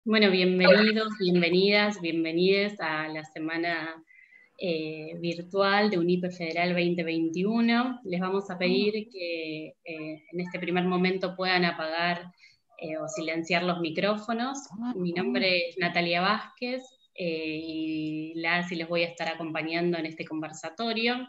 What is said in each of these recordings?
Bueno, bienvenidos, bienvenidas, bienvenides a la semana virtual de UNIPE Federal 2021. Les vamos a pedir que en este primer momento puedan apagar o silenciar los micrófonos. Mi nombre es Natalia Vázquez y les voy a estar acompañando en este conversatorio,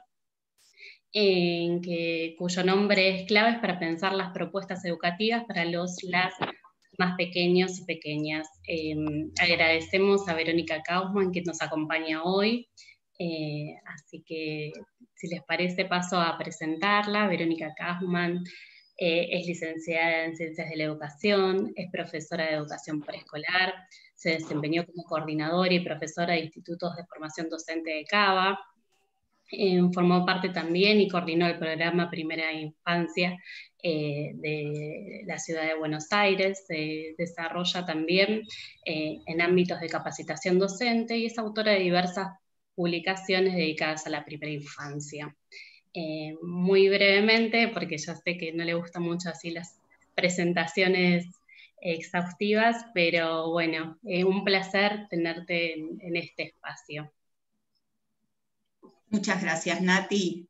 cuyo nombre es Claves para pensar las propuestas educativas para las más pequeños y pequeñas. Agradecemos a Verónica Kaufmann que nos acompaña hoy, así que si les parece paso a presentarla. Verónica Kaufmann es licenciada en Ciencias de la Educación, es profesora de educación preescolar, se desempeñó como coordinadora y profesora de institutos de formación docente de CABA. Formó parte también y coordinó el programa Primera Infancia de la ciudad de Buenos Aires. Se desarrolla también en ámbitos de capacitación docente y es autora de diversas publicaciones dedicadas a la primera infancia. Muy brevemente, porque ya sé que no le gustan mucho así las presentaciones exhaustivas, pero bueno, un placer tenerte en este espacio. Muchas gracias, Nati.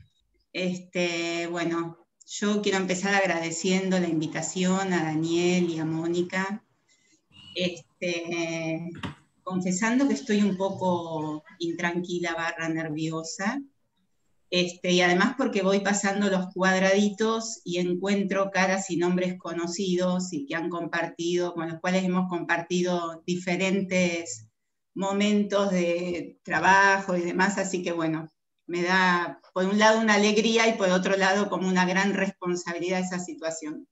Bueno, yo quiero empezar agradeciendo la invitación a Daniel y a Mónica, confesando que estoy un poco intranquila / nerviosa, y además porque voy pasando los cuadraditos y encuentro caras y nombres conocidos y que han compartido, con los cuales hemos compartido diferentes momentos de trabajo y demás, así que bueno, me da por un lado una alegría y por otro lado como una gran responsabilidad esa situación.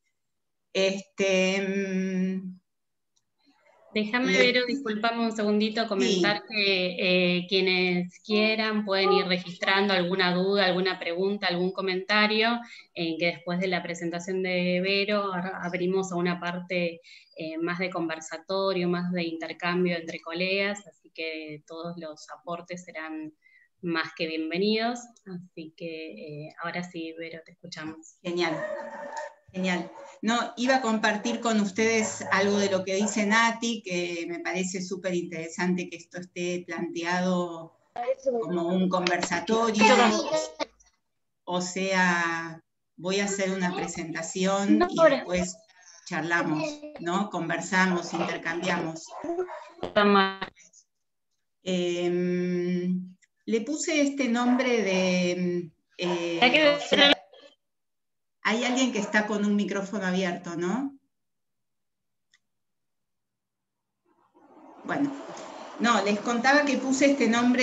Déjame, Vero, disculpame un segundito, comentar sí. que quienes quieran pueden ir registrando alguna duda, alguna pregunta, algún comentario, que después de la presentación de Vero abrimos a una parte más de conversatorio, más de intercambio entre colegas, así que todos los aportes serán más que bienvenidos. Así que ahora sí, Vero, te escuchamos. Genial. Genial. No, iba a compartir con ustedes algo de lo que dice Nati, que me parece súper interesante que esto esté planteado como un conversatorio. O sea, voy a hacer una presentación y después charlamos, ¿no? Conversamos, intercambiamos. Le puse este nombre de... hay alguien que está con un micrófono abierto, ¿no? Bueno, no, les contaba que puse este nombre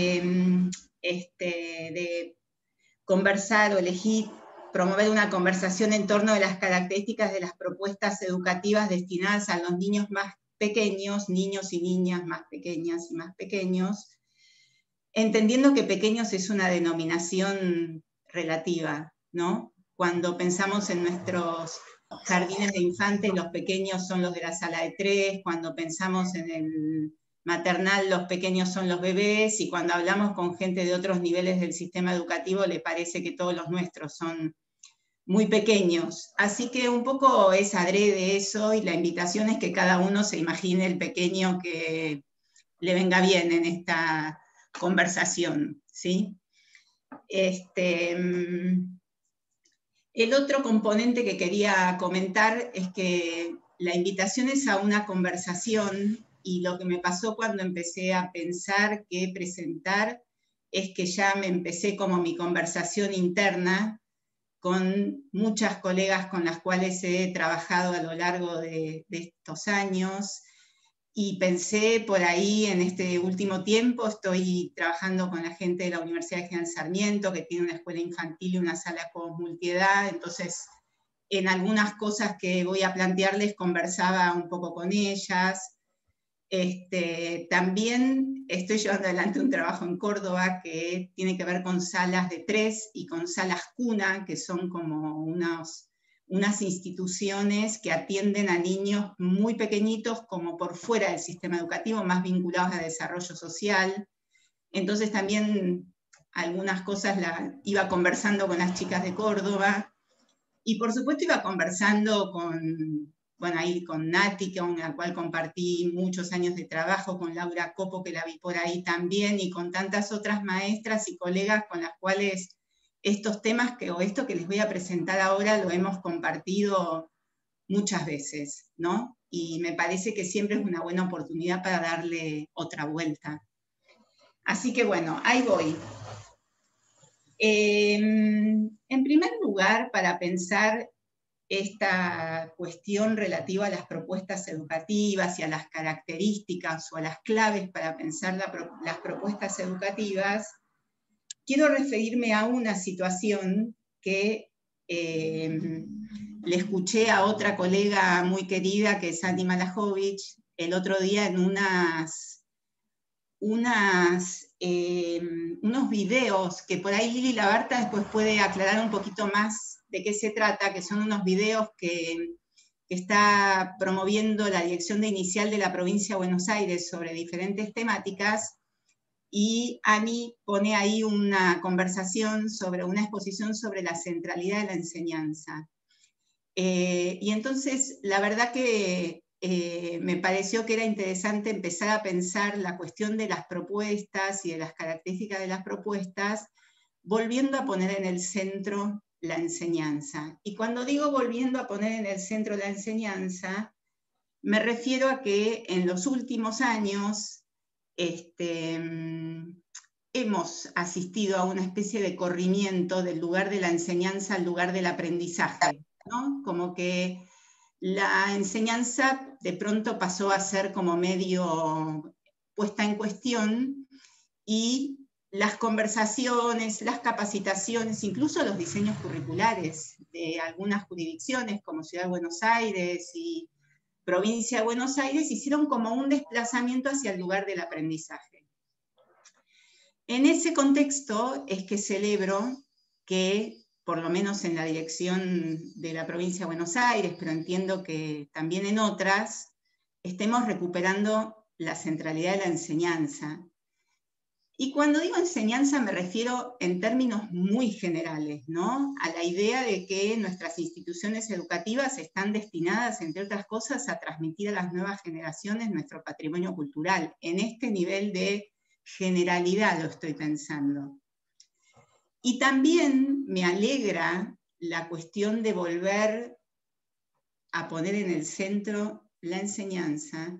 de conversar o elegir, promover una conversación en torno de las características de las propuestas educativas destinadas a los niños más pequeños, niños y niñas más pequeñas y más pequeños, entendiendo que pequeños es una denominación relativa, ¿no? Cuando pensamos en nuestros jardines de infantes, los pequeños son los de la sala de 3, cuando pensamos en el maternal, los pequeños son los bebés, y cuando hablamos con gente de otros niveles del sistema educativo, le parece que todos los nuestros son muy pequeños. Así que un poco es adrede eso, y la invitación es que cada uno se imagine el pequeño que le venga bien en esta conversación, ¿sí? El otro componente que quería comentar es que la invitación es a una conversación, y lo que me pasó cuando empecé a pensar qué presentar es que ya me empecé como mi conversación interna con muchas colegas con las cuales he trabajado a lo largo de estos años, y pensé por ahí en este último tiempo, estoy trabajando con la gente de la Universidad de General Sarmiento, que tiene una escuela infantil y una sala de juegos multiedad, entonces en algunas cosas que voy a plantearles conversaba un poco con ellas. También estoy llevando adelante un trabajo en Córdoba que tiene que ver con salas de 3 y con salas cuna, que son como unas instituciones que atienden a niños muy pequeñitos como por fuera del sistema educativo, más vinculados a desarrollo social. Entonces también algunas cosas iba conversando con las chicas de Córdoba, y por supuesto iba conversando con bueno, ahí con Nati, con la cual compartí muchos años de trabajo, con Laura Copo, que la vi por ahí también, y con tantas otras maestras y colegas con las cuales estos temas, o esto que les voy a presentar ahora, lo hemos compartido muchas veces, ¿no? Y me parece que siempre es una buena oportunidad para darle otra vuelta. Así que bueno, ahí voy. En primer lugar, para pensar esta cuestión relativa a las propuestas educativas y a las características o a las claves para pensar las propuestas educativas, quiero referirme a una situación que le escuché a otra colega muy querida, que es Andy Malajovic, el otro día en unos videos que por ahí Lili Labarta después puede aclarar un poquito más de qué se trata, que son unos videos que está promoviendo la Dirección de Inicial de la Provincia de Buenos Aires sobre diferentes temáticas, y Ani pone ahí una conversación sobre una exposición sobre la centralidad de la enseñanza. Y entonces, la verdad que me pareció que era interesante empezar a pensar la cuestión de las propuestas y de las características de las propuestas, volviendo a poner en el centro la enseñanza. Y cuando digo volviendo a poner en el centro la enseñanza, me refiero a que en los últimos años hemos asistido a una especie de corrimiento del lugar de la enseñanza al lugar del aprendizaje, ¿no? Como que la enseñanza de pronto pasó a ser como medio puesta en cuestión, y las conversaciones, las capacitaciones, incluso los diseños curriculares de algunas jurisdicciones como Ciudad de Buenos Aires y Provincia de Buenos Aires hicieron como un desplazamiento hacia el lugar del aprendizaje. En ese contexto es que celebro que, por lo menos en la dirección de la Provincia de Buenos Aires, pero entiendo que también en otras, estemos recuperando la centralidad de la enseñanza. Y cuando digo enseñanza me refiero en términos muy generales, ¿no? A la idea de que nuestras instituciones educativas están destinadas, entre otras cosas, a transmitir a las nuevas generaciones nuestro patrimonio cultural. En este nivel de generalidad lo estoy pensando. Y también me alegra la cuestión de volver a poner en el centro la enseñanza,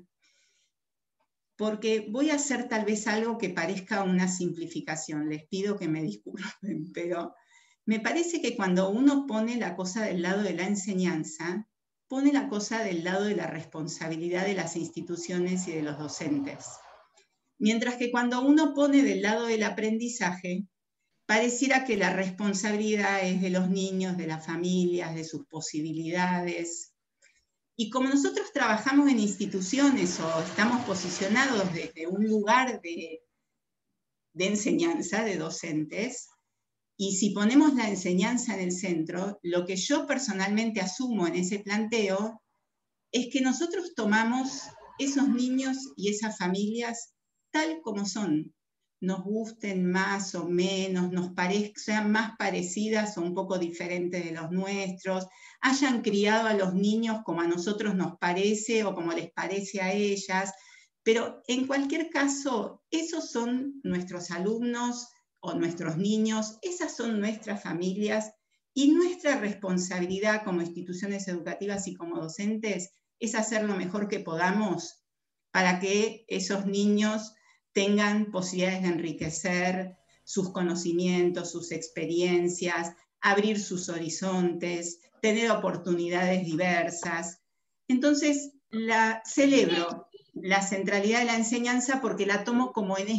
porque voy a hacer tal vez algo que parezca una simplificación, les pido que me disculpen, pero me parece que cuando uno pone la cosa del lado de la enseñanza, pone la cosa del lado de la responsabilidad de las instituciones y de los docentes. Mientras que cuando uno pone del lado del aprendizaje, pareciera que la responsabilidad es de los niños, de las familias, de sus posibilidades. Y como nosotros trabajamos en instituciones o estamos posicionados desde un lugar de enseñanza, de docentes, y si ponemos la enseñanza en el centro, lo que yo personalmente asumo en ese planteo es que nosotros tomamos esos niños y esas familias tal como son, nos gusten más o menos, sean más parecidas o un poco diferentes de los nuestros, hayan criado a los niños como a nosotros nos parece o como les parece a ellas, pero en cualquier caso, esos son nuestros alumnos o nuestros niños, esas son nuestras familias, y nuestra responsabilidad como instituciones educativas y como docentes es hacer lo mejor que podamos para que esos niños tengan posibilidades de enriquecer sus conocimientos, sus experiencias, abrir sus horizontes, tener oportunidades diversas. Entonces, celebro la centralidad de la enseñanza porque la tomo como en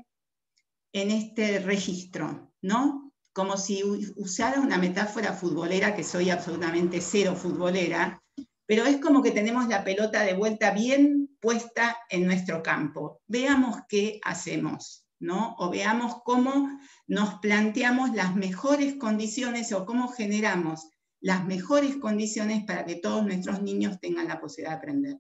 este registro, ¿no? Como si usara una metáfora futbolera, que soy absolutamente cero futbolera, pero es como que tenemos la pelota de vuelta bien puesta en nuestro campo. Veamos qué hacemos, ¿no? O veamos cómo nos planteamos las mejores condiciones o cómo generamos las mejores condiciones para que todos nuestros niños tengan la posibilidad de aprender.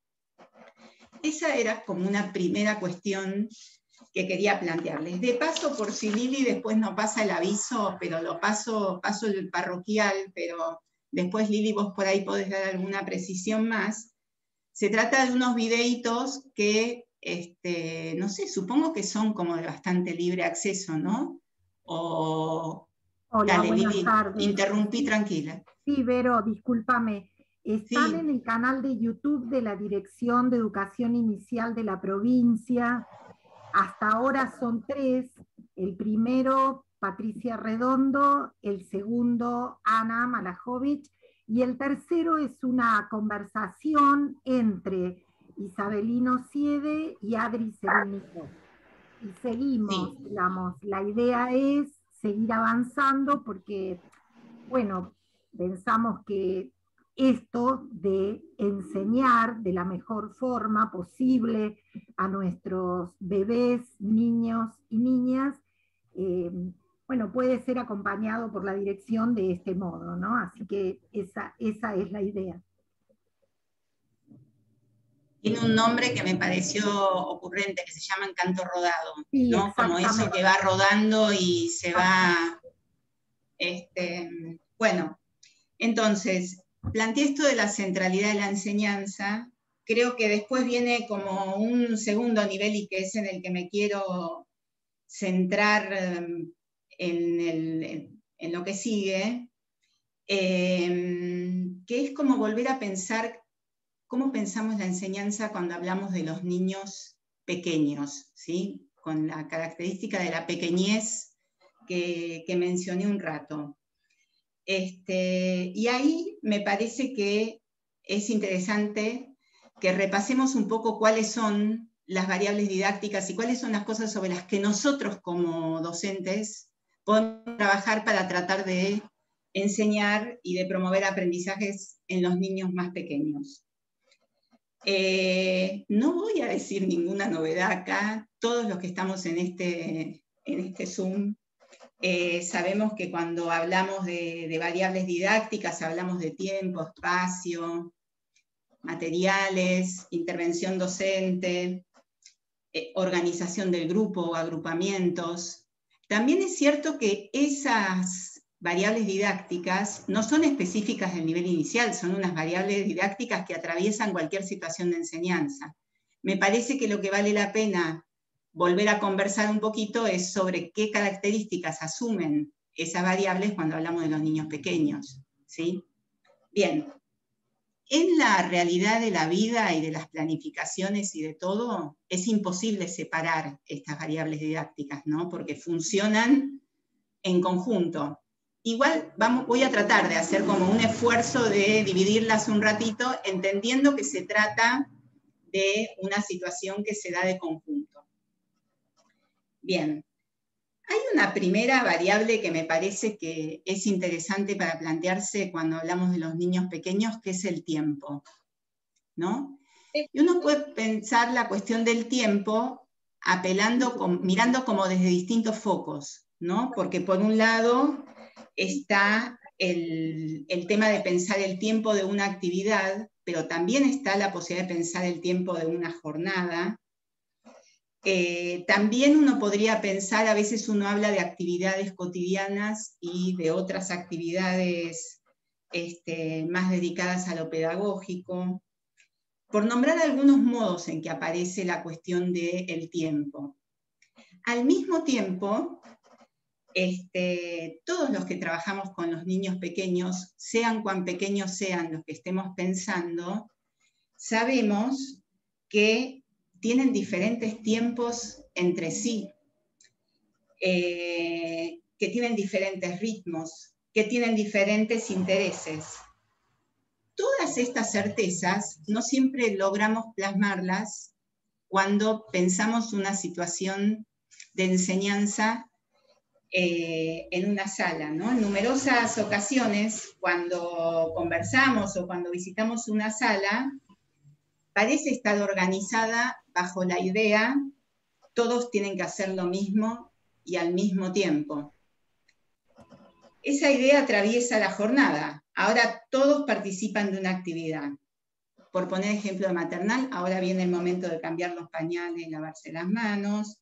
Esa era como una primera cuestión que quería plantearles. De paso, por si Lili después no pasa el aviso, pero lo paso el parroquial, pero después Lili vos por ahí podés dar alguna precisión más. Se trata de unos videitos que, no sé, supongo que son como de bastante libre acceso, ¿no? Hola, Dale, buenas Lili, tardes. interrumpí, tranquila. Sí, Vero, discúlpame. Están Sí. en el canal de YouTube de la Dirección de Educación Inicial de la provincia. Hasta ahora son 3. El primero, Patricia Redondo, el segundo, Ana Malajovic, y el tercero es una conversación entre Isabelino Siede y Adri Serínico. Y seguimos, Sí. digamos, la idea es seguir avanzando porque, bueno, pensamos que esto de enseñar de la mejor forma posible a nuestros bebés, niños y niñas, eh, bueno, puede ser acompañado por la dirección de este modo, ¿no? Así que esa es la idea. Tiene un nombre que me pareció ocurrente, que se llama Encanto Rodado, Sí, ¿no? Como eso que va rodando y se va... Bueno, entonces, planteé esto de la centralidad de la enseñanza. Creo que después viene como un segundo nivel y que es en el que me quiero centrar en lo que sigue, que es como volver a pensar cómo pensamos la enseñanza cuando hablamos de los niños pequeños, ¿sí? Con la característica de la pequeñez que mencioné un rato. Y ahí me parece que es interesante que repasemos un poco cuáles son las variables didácticas y cuáles son las cosas sobre las que nosotros como docentes podemos trabajar para tratar de enseñar y de promover aprendizajes en los niños más pequeños. No voy a decir ninguna novedad acá, todos los que estamos en este Zoom sabemos que cuando hablamos de variables didácticas hablamos de tiempo, espacio, materiales, intervención docente, organización del grupo o agrupamientos. También es cierto que esas variables didácticas no son específicas del nivel inicial, son unas variables didácticas que atraviesan cualquier situación de enseñanza. Me parece que lo que vale la pena volver a conversar un poquito es sobre qué características asumen esas variables cuando hablamos de los niños pequeños, ¿sí? Bien, en la realidad de la vida y de las planificaciones y de todo, es imposible separar estas variables didácticas, ¿no? Porque funcionan en conjunto. Igual voy a tratar de hacer como un esfuerzo de dividirlas un ratito, entendiendo que se trata de una situación que se da de conjunto. Bien, hay una primera variable que me parece que es interesante para plantearse cuando hablamos de los niños pequeños, que es el tiempo, ¿no? Y uno puede pensar la cuestión del tiempo mirando como desde distintos focos, ¿no? Porque por un lado está el tema de pensar el tiempo de una actividad, pero también está la posibilidad de pensar el tiempo de una jornada. También uno podría pensar, a veces uno habla de actividades cotidianas y de otras actividades más dedicadas a lo pedagógico, por nombrar algunos modos en que aparece la cuestión del tiempo. Al mismo tiempo, todos los que trabajamos con los niños pequeños, sean cuán pequeños sean los que estemos pensando, sabemos que tienen diferentes tiempos entre sí, que tienen diferentes ritmos, que tienen diferentes intereses. Todas estas certezas no siempre logramos plasmarlas cuando pensamos una situación de enseñanza en una sala, ¿no? En numerosas ocasiones, cuando conversamos o cuando visitamos una sala, parece estar organizada bajo la idea, todos tienen que hacer lo mismo y al mismo tiempo. Esa idea atraviesa la jornada. Ahora todos participan de una actividad. Por poner ejemplo de maternal, ahora viene el momento de cambiar los pañales, lavarse las manos.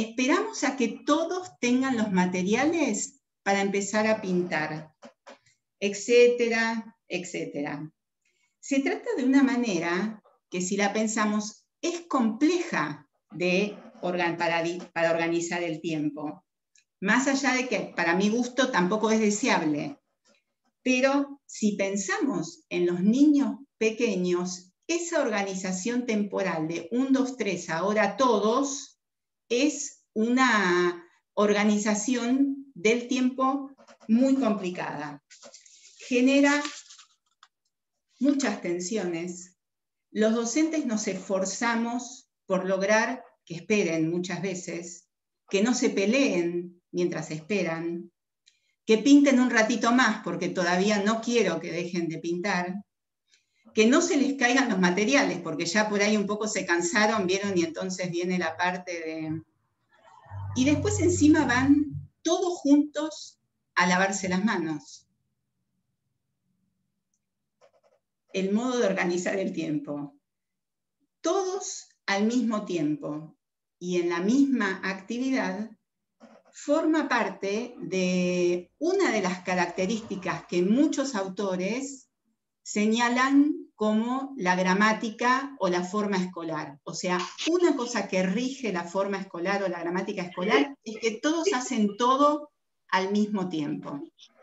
Esperamos a que todos tengan los materiales para empezar a pintar. etcétera, etcétera. Se trata de una manera que, si la pensamos, es compleja para organizar el tiempo. Más allá de que, para mi gusto, tampoco es deseable. Pero si pensamos en los niños pequeños, esa organización temporal de 1, 2, 3, ahora todos, es una organización del tiempo muy complicada. Genera muchas tensiones. Los docentes nos esforzamos por lograr que esperen muchas veces, que no se peleen mientras esperan, que pinten un ratito más porque todavía no quiero que dejen de pintar, que no se les caigan los materiales porque ya por ahí un poco se cansaron, vieron, y entonces viene la parte de... Y después encima van todos juntos a lavarse las manos. El modo de organizar el tiempo. Todos al mismo tiempo y en la misma actividad forma parte de una de las características que muchos autores señalan como la gramática o la forma escolar. O sea, una cosa que rige la forma escolar o la gramática escolar es que todos hacen todo al mismo tiempo.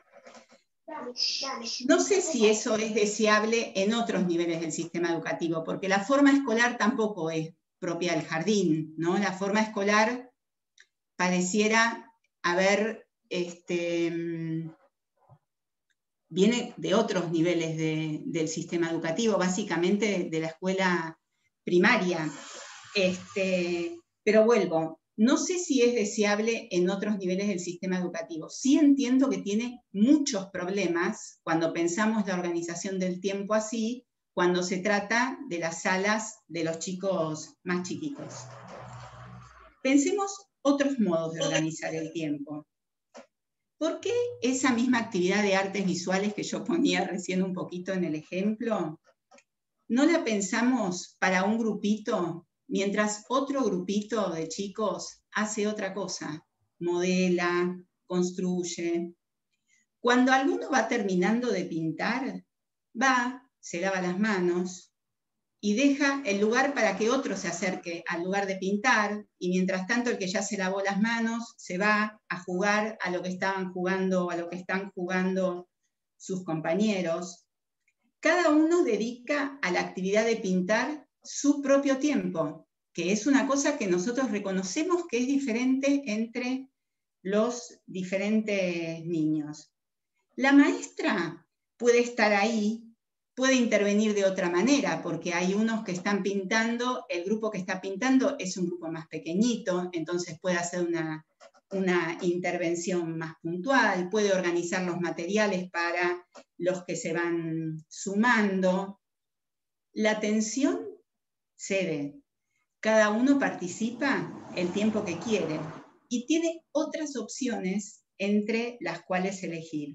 No sé si eso es deseable en otros niveles del sistema educativo, porque la forma escolar tampoco es propia del jardín, ¿no? La forma escolar pareciera haber, viene de otros niveles del sistema educativo, básicamente de la escuela primaria. Pero vuelvo, no sé si es deseable en otros niveles del sistema educativo. Sí entiendo que tiene muchos problemas cuando pensamos la organización del tiempo así, cuando se trata de las salas de los chicos más chiquitos. Pensemos otros modos de organizar el tiempo. ¿Por qué esa misma actividad de artes visuales que yo ponía recién un poquito en el ejemplo, no la pensamos para un grupito, mientras otro grupito de chicos hace otra cosa? Modela, construye. Cuando alguno va terminando de pintar, va, se lava las manos, y deja el lugar para que otro se acerque al lugar de pintar, y mientras tanto el que ya se lavó las manos se va a jugar a lo que estaban jugando, a lo que están jugando sus compañeros. Cada uno dedica a la actividad de pintar su propio tiempo, que es una cosa que nosotros reconocemos que es diferente entre los diferentes niños. La maestra puede estar ahí, puede intervenir de otra manera, porque hay unos que están pintando, el grupo que está pintando es un grupo más pequeñito, entonces puede hacer una intervención más puntual, puede organizar los materiales para los que se van sumando. La atención cede, cada uno participa el tiempo que quiere y tiene otras opciones entre las cuales elegir.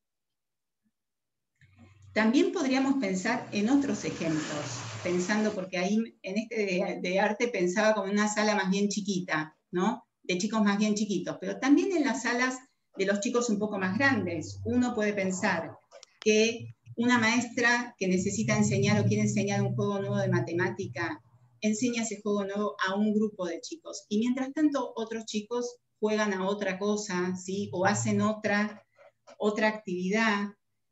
También podríamos pensar en otros ejemplos, pensando, porque ahí en este de arte pensaba como una sala más bien chiquita, ¿no? De chicos más bien chiquitos, pero también en las salas de los chicos un poco más grandes. Uno puede pensar que una maestra que necesita enseñar o quiere enseñar un juego nuevo de matemática, enseña ese juego nuevo a un grupo de chicos. Y mientras tanto, otros chicos juegan a otra cosa, ¿sí? O hacen otra actividad.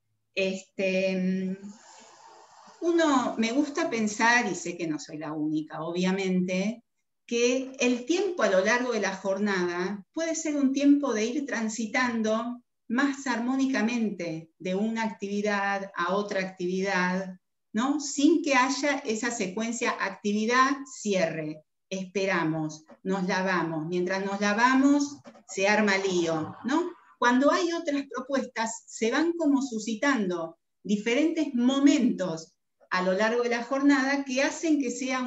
Me gusta pensar, y sé que no soy la única, obviamente, que el tiempo a lo largo de la jornada puede ser un tiempo de ir transitando más armónicamente de una actividad a otra actividad, ¿no? Sin que haya esa secuencia actividad, cierre, esperamos, nos lavamos, mientras nos lavamos se arma lío, ¿no? Cuando hay otras propuestas, se van como suscitando diferentes momentos a lo largo de la jornada que hacen que sea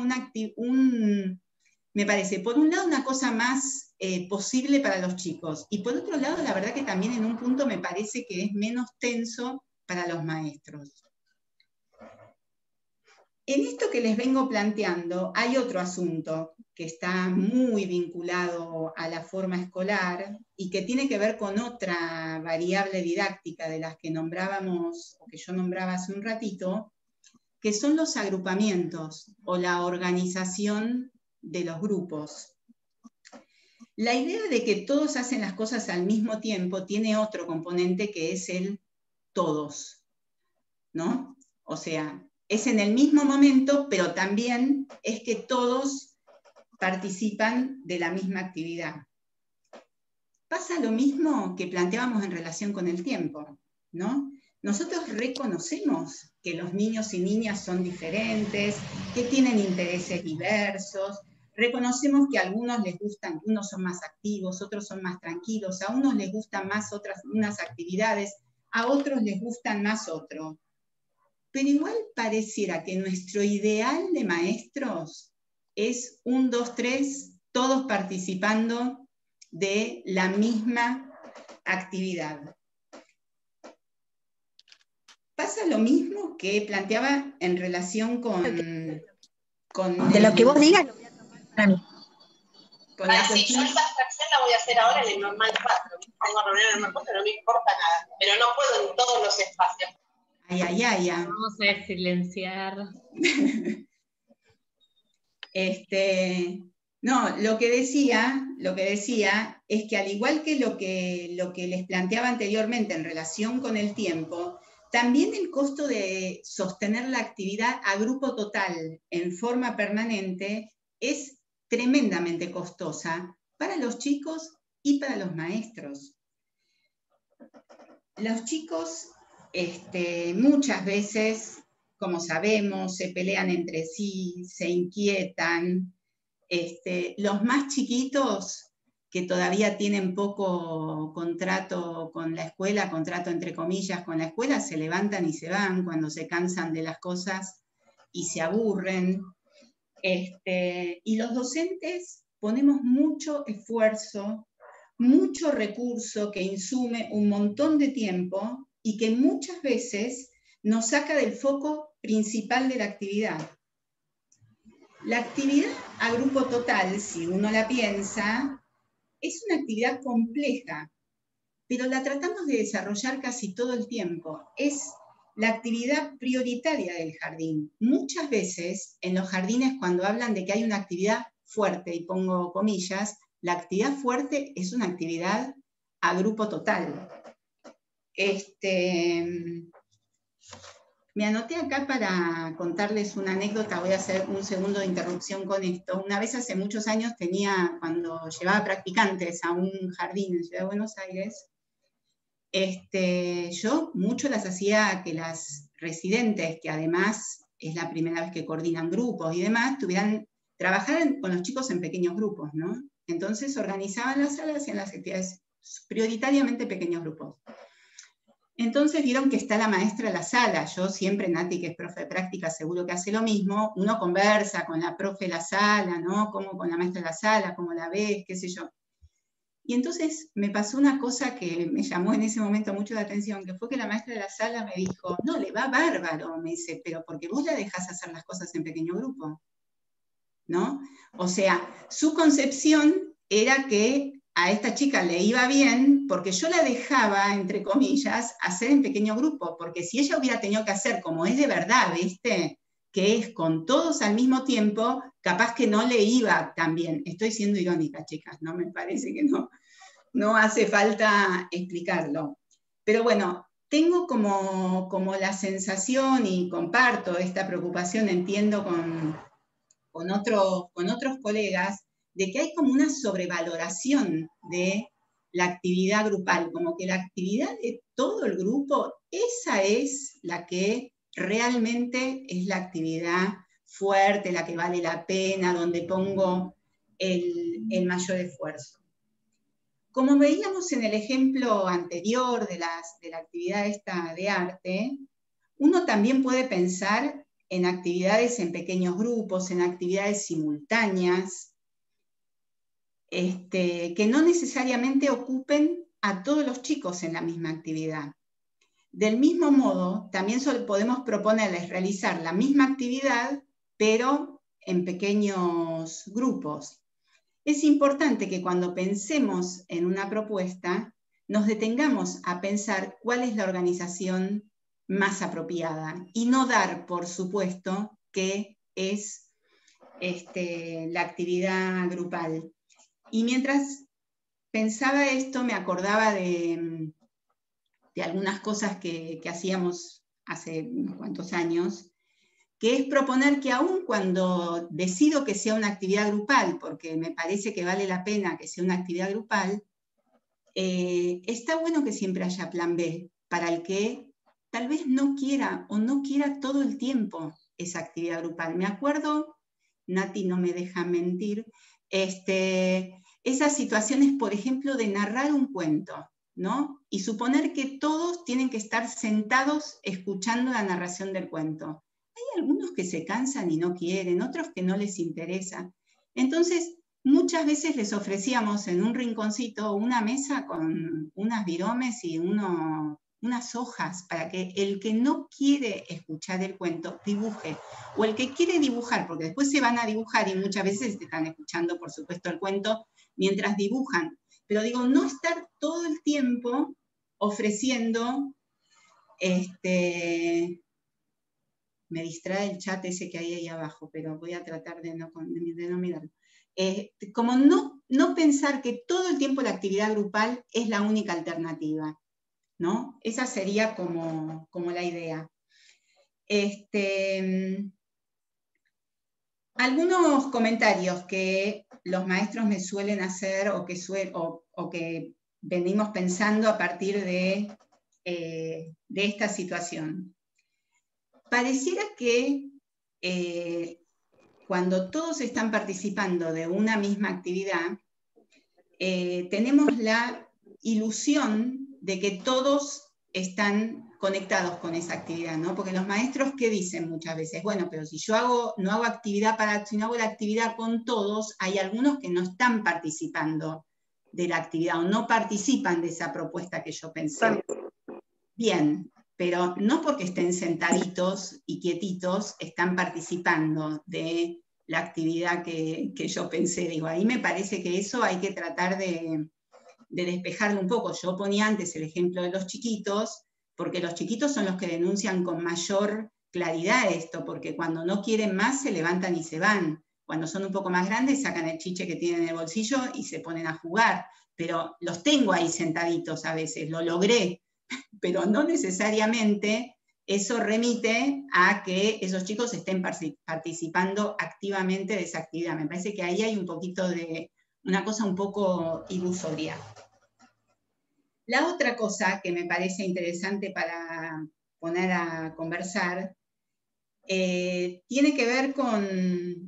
me parece, por un lado, una cosa más posible para los chicos, y por otro lado, la verdad que también en un punto me parece que es menos tenso para los maestros. En esto que les vengo planteando hay otro asunto que está muy vinculado a la forma escolar y que tiene que ver con otra variable didáctica de las que nombrábamos, o que yo nombraba hace un ratito, que son los agrupamientos o la organización de los grupos. La idea de que todos hacen las cosas al mismo tiempo tiene otro componente que es el todos, ¿no? O sea, es en el mismo momento, pero también es que todos participan de la misma actividad. Pasa lo mismo que planteábamos en relación con el tiempo, ¿no? Nosotros reconocemos que los niños y niñas son diferentes, que tienen intereses diversos, reconocemos que a algunos les gustan, unos son más activos, otros son más tranquilos, a unos les gustan más unas actividades, a otros les gustan más otros. Pero igual pareciera que nuestro ideal de maestros es 1, 2, 3, todos participando de la misma actividad. Pasa lo mismo que planteaba en relación con de lo que vos digas, lo voy a tomar para mí. Con la sí, yo esta fracción la voy a hacer ahora en el normal 4. Tengo reunión en el normal 4, no me importa nada, pero no puedo en todos los espacios. Ay, ay, ay, ay. Vamos a silenciar. No, lo que decía es que al igual que lo que les planteaba anteriormente en relación con el tiempo, también el costo de sostener la actividad a grupo total en forma permanente es tremendamente costosa para los chicos y para los maestros. Los chicos muchas veces, como sabemos, se pelean entre sí, se inquietan. Los más chiquitos, que todavía tienen poco contrato con la escuela, contrato entre comillas con la escuela, se levantan y se van cuando se cansan de las cosas y se aburren. Y los docentes ponemos mucho esfuerzo, mucho recurso que insume un montón de tiempo y que muchas veces nos saca del foco principal de la actividad. La actividad a grupo total, si uno la piensa, es una actividad compleja, pero la tratamos de desarrollar casi todo el tiempo. Es la actividad prioritaria del jardín. Muchas veces en los jardines, cuando hablan de que hay una actividad fuerte, y pongo comillas, la actividad fuerte es una actividad a grupo total. Me anoté acá para contarles una anécdota, voy a hacer un segundo de interrupción con esto. Una vez hace muchos años cuando llevaba practicantes a un jardín en Ciudad de Buenos Aires, yo mucho las hacía que las residentes, que además es la primera vez que coordinan grupos y demás, trabajaran con los chicos en pequeños grupos, ¿no? Entonces organizaban las salas y en las actividades prioritariamente pequeños grupos. Entonces vieron que está la maestra en la sala. Yo siempre, Nati, que es profe de práctica, seguro que hace lo mismo. Uno conversa con la profe de la sala, ¿no? Como con la maestra de la sala, cómo la ves, qué sé yo. Y entonces me pasó una cosa que me llamó en ese momento mucho la atención, que fue que la maestra de la sala me dijo, no, le va bárbaro, me dice, pero porque vos la dejás hacer las cosas en pequeño grupo, ¿no? O sea, su concepción era que a esta chica le iba bien porque yo la dejaba, entre comillas, hacer en pequeño grupo, porque si ella hubiera tenido que hacer como es de verdad, ¿viste? Que es con todos al mismo tiempo, capaz que no le iba tan bien. Estoy siendo irónica, chicas, ¿no? Me parece que no hace falta explicarlo. Pero bueno, tengo como la sensación, y comparto esta preocupación, entiendo con otros colegas, de que hay como una sobrevaloración de la actividad grupal, como que la actividad de todo el grupo, esa es la que realmente es la actividad fuerte, la que vale la pena, donde pongo el mayor esfuerzo. Como veíamos en el ejemplo anterior de la actividad esta de arte, uno también puede pensar en actividades en pequeños grupos, en actividades simultáneas, que no necesariamente ocupen a todos los chicos en la misma actividad. Del mismo modo, también podemos proponerles realizar la misma actividad, pero en pequeños grupos. Es importante que cuando pensemos en una propuesta, nos detengamos a pensar cuál es la organización más apropiada y no dar por supuesto que es la actividad grupal. Y mientras pensaba esto, me acordaba de algunas cosas que hacíamos hace unos cuantos años, que es proponer que aun cuando decido que sea una actividad grupal, porque me parece que vale la pena que sea una actividad grupal, está bueno que siempre haya plan B para el que tal vez no quiera o no quiera todo el tiempo esa actividad grupal. Me acuerdo, Nati no me deja mentir, esas situaciones, por ejemplo, de narrar un cuento, ¿no? Y suponer que todos tienen que estar sentados escuchando la narración del cuento. Hay algunos que se cansan y no quieren, otros que no les interesa. Entonces, muchas veces les ofrecíamos en un rinconcito una mesa con unas viromes y unas hojas para que el que no quiere escuchar el cuento dibuje, o el que quiere dibujar, porque después se van a dibujar y muchas veces están escuchando, por supuesto, el cuento mientras dibujan. Pero digo, no estar todo el tiempo ofreciendo, me distrae el chat ese que hay ahí abajo, pero voy a tratar de no mirarlo. Como no pensar que todo el tiempo la actividad grupal es la única alternativa, ¿no? Esa sería como la idea. Algunos comentarios que los maestros me suelen hacer o que venimos pensando a partir de esta situación. Pareciera que cuando todos están participando de una misma actividad, tenemos la ilusión de que todos están conectados con esa actividad, ¿no? Porque los maestros, ¿qué dicen muchas veces? Bueno, pero si yo no hago la actividad con todos, hay algunos que no están participando de la actividad o no participan de esa propuesta que yo pensé. Bien, pero no porque estén sentaditos y quietitos, están participando de la actividad que yo pensé. Digo, ahí me parece que eso hay que tratar de despejarlo un poco. Yo ponía antes el ejemplo de los chiquitos, porque los chiquitos son los que denuncian con mayor claridad esto, porque cuando no quieren más se levantan y se van. Cuando son un poco más grandes sacan el chiche que tienen en el bolsillo y se ponen a jugar. Pero los tengo ahí sentaditos a veces, lo logré. Pero no necesariamente eso remite a que esos chicos estén participando activamente de esa actividad. Me parece que ahí hay un poquito de una cosa un poco ilusoria. La otra cosa que me parece interesante para poner a conversar tiene que ver con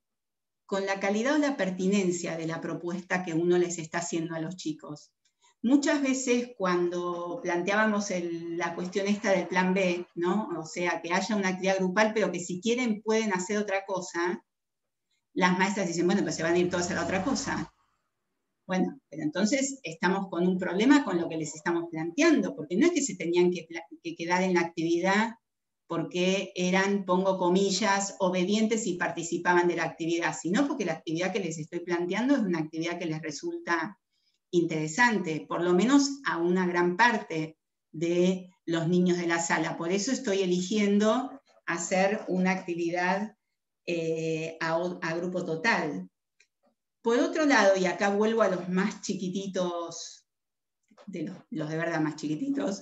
la calidad o la pertinencia de la propuesta que uno les está haciendo a los chicos. Muchas veces cuando planteábamos la cuestión esta del plan B, ¿no? O sea, que haya una actividad grupal, pero que si quieren pueden hacer otra cosa, las maestras dicen, bueno, pues se van a ir todos a la otra cosa. Bueno, pero entonces estamos con un problema con lo que les estamos planteando, porque no es que se tenían que quedar en la actividad porque eran, pongo comillas, obedientes y participaban de la actividad, sino porque la actividad que les estoy planteando es una actividad que les resulta interesante, por lo menos a una gran parte de los niños de la sala. Por eso estoy eligiendo hacer una actividad a grupo total. Por otro lado, y acá vuelvo a los más chiquititos, los de verdad más chiquititos,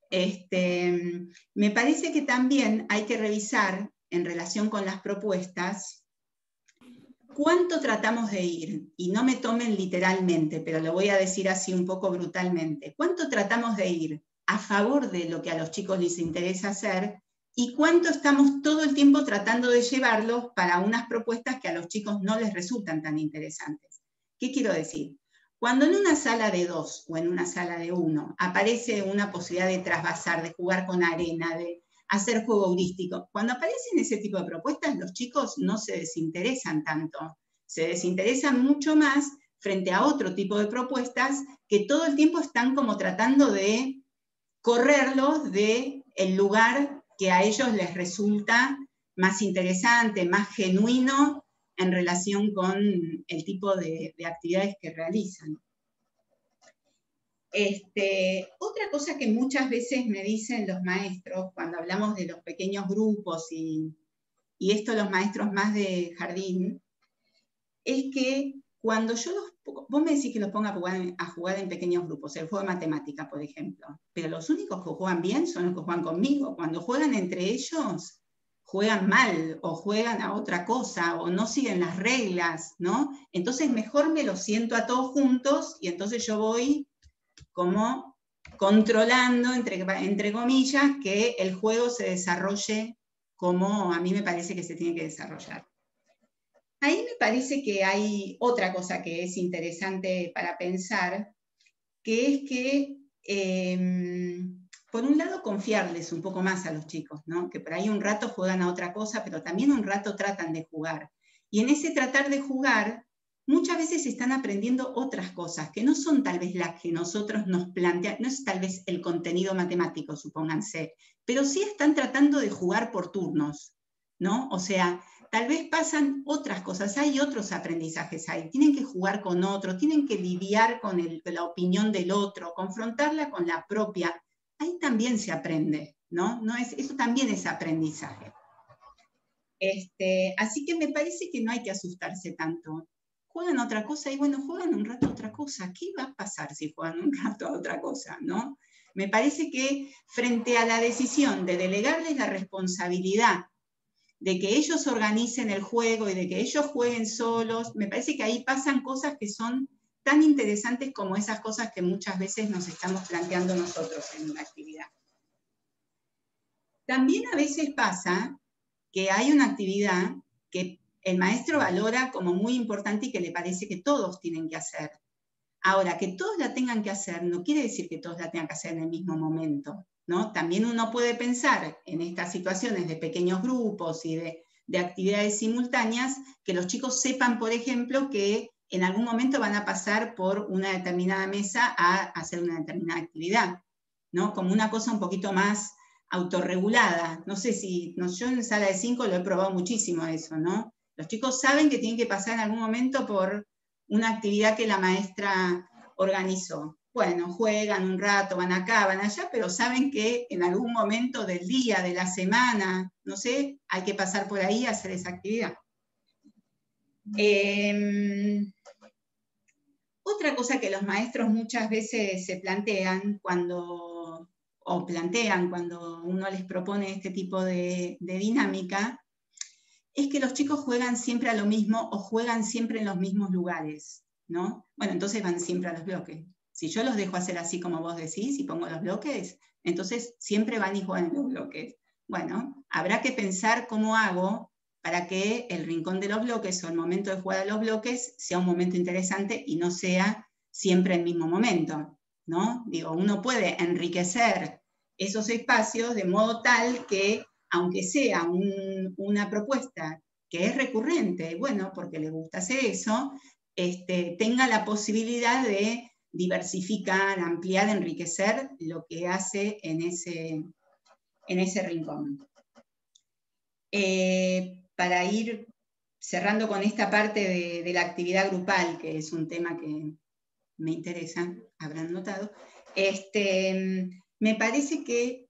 me parece que también hay que revisar, en relación con las propuestas, cuánto tratamos de ir, y no me tomen literalmente, pero lo voy a decir así un poco brutalmente, cuánto tratamos de ir a favor de lo que a los chicos les interesa hacer, y cuánto estamos todo el tiempo tratando de llevarlos para unas propuestas que a los chicos no les resultan tan interesantes. ¿Qué quiero decir? Cuando en una sala de 2 o en una sala de 1 aparece una posibilidad de trasvasar, de jugar con arena, de hacer juego heurístico, cuando aparecen ese tipo de propuestas, los chicos no se desinteresan tanto, se desinteresan mucho más frente a otro tipo de propuestas que todo el tiempo están como tratando de correrlos del lugar que a ellos les resulta más interesante, más genuino en relación con el tipo de actividades que realizan. Otra cosa que muchas veces me dicen los maestros cuando hablamos de los pequeños grupos y esto los maestros más de jardín, es que cuando vos me decís que los ponga a jugar en pequeños grupos, el juego de matemática, por ejemplo, pero los únicos que juegan bien son los que juegan conmigo. Cuando juegan entre ellos, juegan mal, o juegan a otra cosa, o no siguen las reglas, ¿no? Entonces mejor me los siento a todos juntos, y entonces yo voy como controlando, entre comillas, que el juego se desarrolle como a mí me parece que se tiene que desarrollar. Ahí me parece que hay otra cosa que es interesante para pensar, que es que, por un lado, confiarles un poco más a los chicos, ¿no? Que por ahí un rato juegan a otra cosa, pero también un rato tratan de jugar. Y en ese tratar de jugar, muchas veces están aprendiendo otras cosas, que no son tal vez las que nosotros nos planteamos, no es tal vez el contenido matemático, supónganse, pero sí están tratando de jugar por turnos, ¿no? O sea, tal vez pasan otras cosas, hay otros aprendizajes ahí, tienen que jugar con otro, tienen que lidiar con la opinión del otro, confrontarla con la propia. Ahí también se aprende, ¿no? Eso también es aprendizaje. Así que me parece que no hay que asustarse tanto. Juegan a otra cosa y bueno, juegan un rato a otra cosa. ¿Qué va a pasar si juegan un rato a otra cosa, no? Me parece que frente a la decisión de delegarles la responsabilidad de que ellos organicen el juego y de que ellos jueguen solos, me parece que ahí pasan cosas que son tan interesantes como esas cosas que muchas veces nos estamos planteando nosotros en una actividad. También a veces pasa que hay una actividad que el maestro valora como muy importante y que le parece que todos tienen que hacer. Ahora, que todos la tengan que hacer no quiere decir que todos la tengan que hacer en el mismo momento, ¿no? También uno puede pensar en estas situaciones de pequeños grupos y de actividades simultáneas, que los chicos sepan, por ejemplo, que en algún momento van a pasar por una determinada mesa a hacer una determinada actividad, ¿no? Como una cosa un poquito más autorregulada. No sé si, yo en sala de 5 lo he probado muchísimo eso, ¿no? Los chicos saben que tienen que pasar en algún momento por una actividad que la maestra organizó. Bueno, juegan un rato, van acá, van allá, pero saben que en algún momento del día, de la semana, no sé, hay que pasar por ahí a hacer esa actividad. Otra cosa que los maestros muchas veces se plantean cuando uno les propone este tipo de dinámica, es que los chicos juegan siempre a lo mismo o juegan siempre en los mismos lugares, ¿no? Bueno, entonces van siempre a los bloques. Si yo los dejo hacer así como vos decís y pongo los bloques, entonces siempre van y juegan en los bloques. Bueno, habrá que pensar cómo hago para que el rincón de los bloques o el momento de jugar a los bloques sea un momento interesante y no sea siempre el mismo momento, ¿no? Digo, uno puede enriquecer esos espacios de modo tal que, aunque sea una propuesta que es recurrente, bueno, porque le gusta hacer eso, tenga la posibilidad de diversificar, ampliar, enriquecer lo que hace en ese rincón. Para ir cerrando con esta parte de la actividad grupal, que es un tema que me interesa, habrán notado, me parece que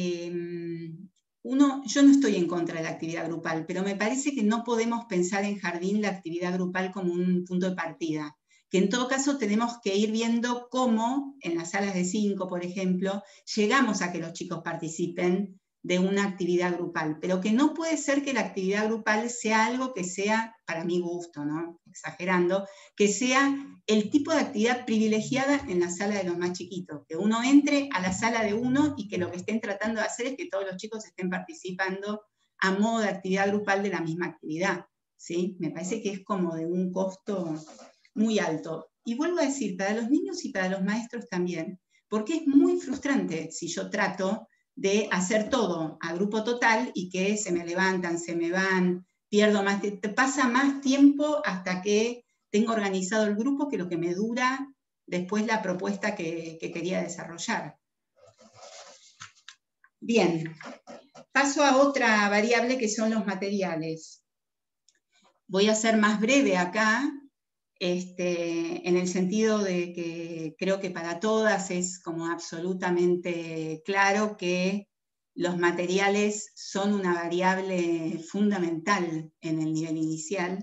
yo no estoy en contra de la actividad grupal, pero me parece que no podemos pensar en jardín la actividad grupal como un punto de partida, que en todo caso tenemos que ir viendo cómo, en las salas de 5, por ejemplo, llegamos a que los chicos participen de una actividad grupal, pero que no puede ser que la actividad grupal sea algo que sea, para mi gusto, ¿no? Exagerando, que sea el tipo de actividad privilegiada en la sala de los más chiquitos, que uno entre a la sala de uno y que lo que estén tratando de hacer es que todos los chicos estén participando a modo de actividad grupal de la misma actividad, ¿sí? Me parece que es como de un costo muy alto. Y vuelvo a decir, para los niños y para los maestros también, porque es muy frustrante si yo trato de hacer todo a grupo total y que se me levantan, se me van, pierdo más, te pasa más tiempo hasta que tengo organizado el grupo que lo que me dura después la propuesta que quería desarrollar. Bien, paso a otra variable que son los materiales. Voy a ser más breve acá, en el sentido de que creo que para todas es como absolutamente claro que los materiales son una variable fundamental en el nivel inicial,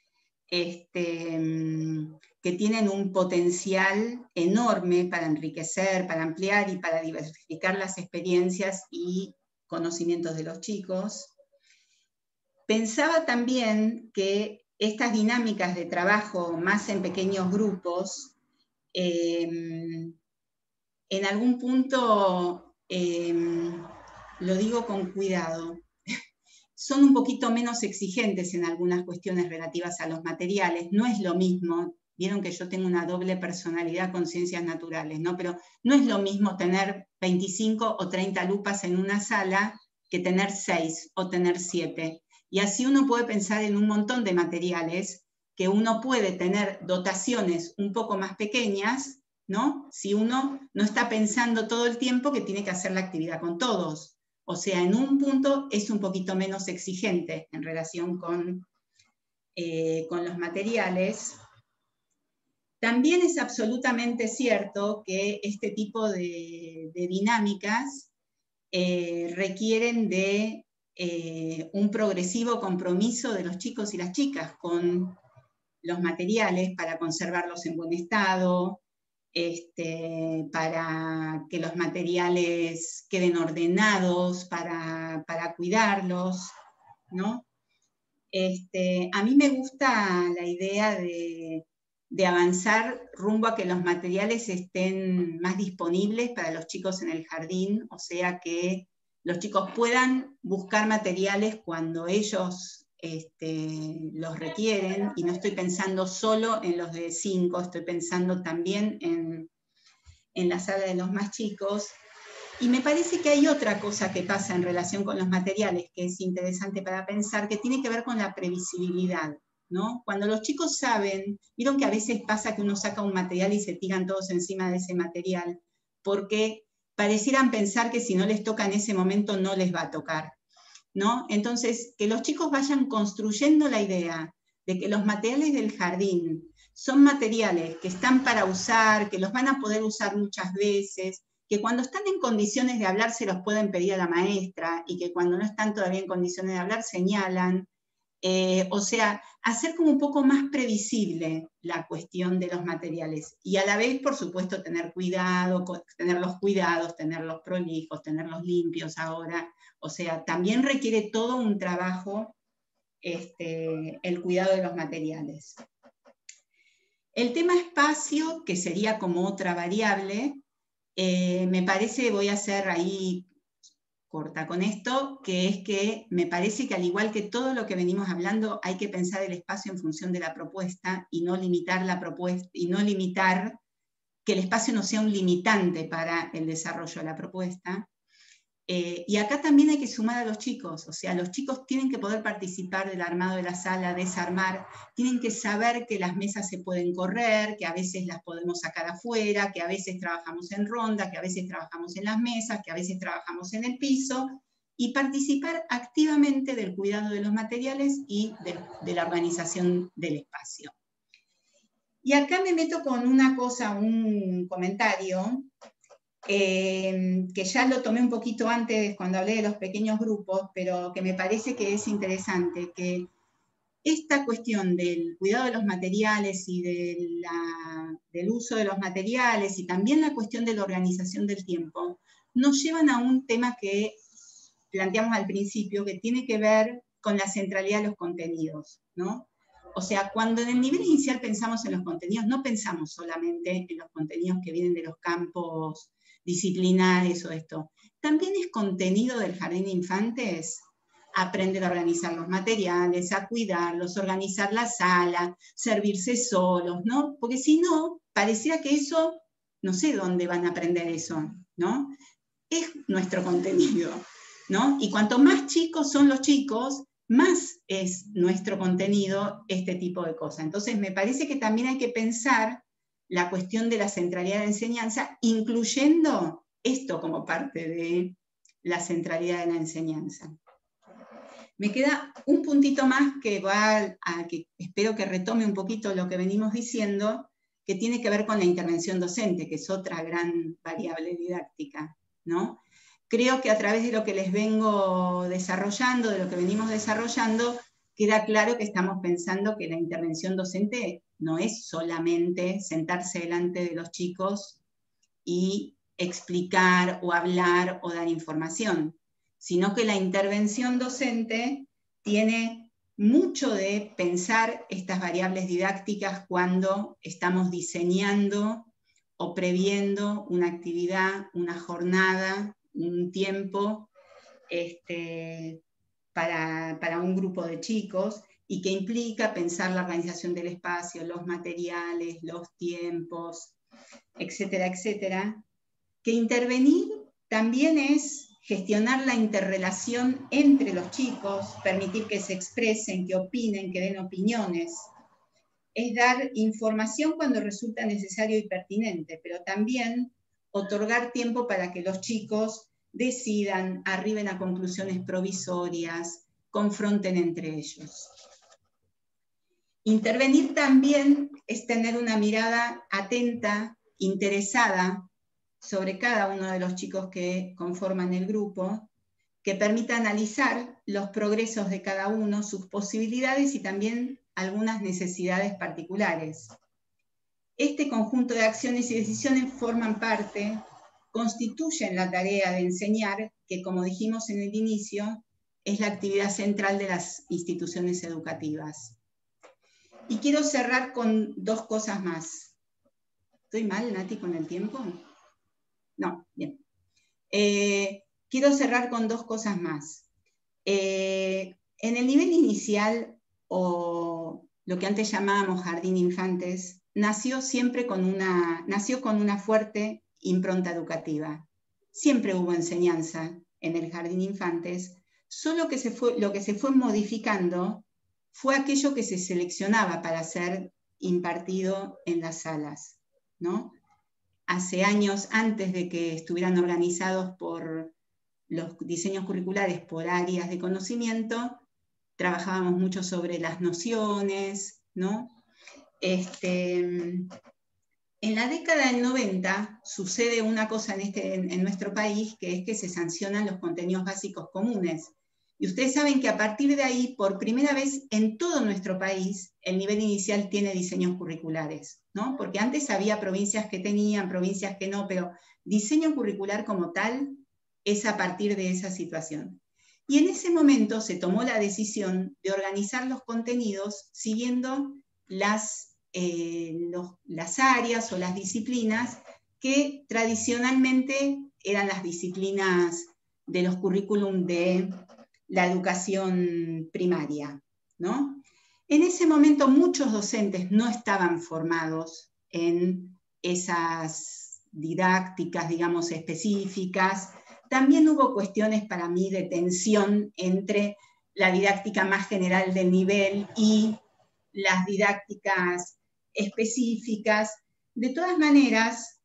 que tienen un potencial enorme para enriquecer, para ampliar y para diversificar las experiencias y conocimientos de los chicos. Pensaba también que estas dinámicas de trabajo más en pequeños grupos, en algún punto, lo digo con cuidado, son un poquito menos exigentes en algunas cuestiones relativas a los materiales. No es lo mismo, vieron que yo tengo una doble personalidad con ciencias naturales, ¿no? Pero no es lo mismo tener 25 o 30 lupas en una sala que tener 6 o tener 7. Y así uno puede pensar en un montón de materiales que uno puede tener dotaciones un poco más pequeñas, ¿no? Si uno no está pensando todo el tiempo que tiene que hacer la actividad con todos. O sea, en un punto es un poquito menos exigente en relación con los materiales. También es absolutamente cierto que este tipo de dinámicas requieren de un progresivo compromiso de los chicos y las chicas con los materiales para conservarlos en buen estado, para que los materiales queden ordenados, para cuidarlos, ¿no? A mí me gusta la idea de avanzar rumbo a que los materiales estén más disponibles para los chicos en el jardín, o sea que los chicos puedan buscar materiales cuando ellos los requieren, y no estoy pensando solo en los de 5, estoy pensando también en la sala de los más chicos. Y me parece que hay otra cosa que pasa en relación con los materiales que es interesante para pensar, que tiene que ver con la previsibilidad, ¿no? Cuando los chicos saben, vieron que a veces pasa que uno saca un material y se tiran todos encima de ese material, porque parecieran pensar que si no les toca en ese momento no les va a tocar, ¿no? Entonces, que los chicos vayan construyendo la idea de que los materiales del jardín son materiales que están para usar, que los van a poder usar muchas veces, que cuando están en condiciones de hablar se los pueden pedir a la maestra, y que cuando no están todavía en condiciones de hablar señalan. O sea, hacer como un poco más previsible la cuestión de los materiales. Y a la vez, por supuesto, tener cuidado, tenerlos cuidados, tenerlos prolijos, tenerlos limpios ahora. O sea, también requiere todo un trabajo el cuidado de los materiales. El tema espacio, que sería como otra variable, me parece, voy a hacer ahí corta con esto, que es que me parece que al igual que todo lo que venimos hablando, hay que pensar el espacio en función de la propuesta y no limitar la propuesta, y no limitar, que el espacio no sea un limitante para el desarrollo de la propuesta. Y acá también hay que sumar a los chicos, o sea, los chicos tienen que poder participar del armado de la sala, desarmar, tienen que saber que las mesas se pueden correr, que a veces las podemos sacar afuera, que a veces trabajamos en ronda, que a veces trabajamos en las mesas, que a veces trabajamos en el piso, y participar activamente del cuidado de los materiales y de la organización del espacio. Y acá me meto con una cosa, un comentario, que ya lo tomé un poquito antes cuando hablé de los pequeños grupos, pero que me parece que es interesante, que esta cuestión del cuidado de los materiales y del uso de los materiales, y también la cuestión de la organización del tiempo, nos llevan a un tema que planteamos al principio, que tiene que ver con la centralidad de los contenidos, ¿no? O sea, cuando en el nivel inicial pensamos en los contenidos, no pensamos solamente en los contenidos que vienen de los campos disciplinares o esto. También es contenido del jardín de infantes aprender a organizar los materiales, a cuidarlos, organizar la sala, servirse solos, ¿no? Porque si no, pareciera que eso, no sé dónde van a aprender eso, ¿no? Es nuestro contenido, ¿no? Y cuanto más chicos son los chicos, más es nuestro contenido este tipo de cosas. Entonces me parece que también hay que pensar la cuestión de la centralidad de la enseñanza, incluyendo esto como parte de la centralidad de la enseñanza. Me queda un puntito más que que espero que retome un poquito lo que venimos diciendo, que tiene que ver con la intervención docente, que es otra gran variable didáctica, ¿no? Creo que a través de lo que les vengo desarrollando, de lo que venimos desarrollando, queda claro que estamos pensando que la intervención docente no es solamente sentarse delante de los chicos y explicar o hablar o dar información, sino que la intervención docente tiene mucho de pensar estas variables didácticas cuando estamos diseñando o previendo una actividad, una jornada, un tiempo para un grupo de chicos, y que implica pensar la organización del espacio, los materiales, los tiempos, etcétera, etcétera. Que intervenir también es gestionar la interrelación entre los chicos, permitir que se expresen, que opinen, que den opiniones. Es dar información cuando resulta necesario y pertinente, pero también otorgar tiempo para que los chicos decidan, arriben a conclusiones provisorias, confronten entre ellos. Intervenir también es tener una mirada atenta, interesada, sobre cada uno de los chicos que conforman el grupo, que permita analizar los progresos de cada uno, sus posibilidades y también algunas necesidades particulares. Este conjunto de acciones y decisiones forman parte, constituyen la tarea de enseñar, que como dijimos en el inicio, es la actividad central de las instituciones educativas. Y quiero cerrar con dos cosas más. ¿Estoy mal, Nati, con el tiempo? No, bien. Quiero cerrar con dos cosas más. En el nivel inicial, o lo que antes llamábamos jardín infantes, nació con una fuerte impronta educativa. Siempre hubo enseñanza en el jardín infantes, solo que lo que se fue modificando fue aquello que se seleccionaba para ser impartido en las salas, ¿no? Hace años, antes de que estuvieran organizados por los diseños curriculares por áreas de conocimiento, trabajábamos mucho sobre las nociones, ¿no? En la década del 90 sucede una cosa en nuestro país, que es que se sancionan los contenidos básicos comunes. Y ustedes saben que a partir de ahí, por primera vez en todo nuestro país, el nivel inicial tiene diseños curriculares, ¿no? Porque antes había provincias que tenían, provincias que no, pero diseño curricular como tal es a partir de esa situación. Y en ese momento se tomó la decisión de organizar los contenidos siguiendo las áreas o las disciplinas que tradicionalmente eran las disciplinas de los currículum de la educación primaria, ¿no? En ese momento muchos docentes no estaban formados en esas didácticas, digamos, específicas. También hubo cuestiones para mí de tensión entre la didáctica más general del nivel y las didácticas específicas. De todas maneras,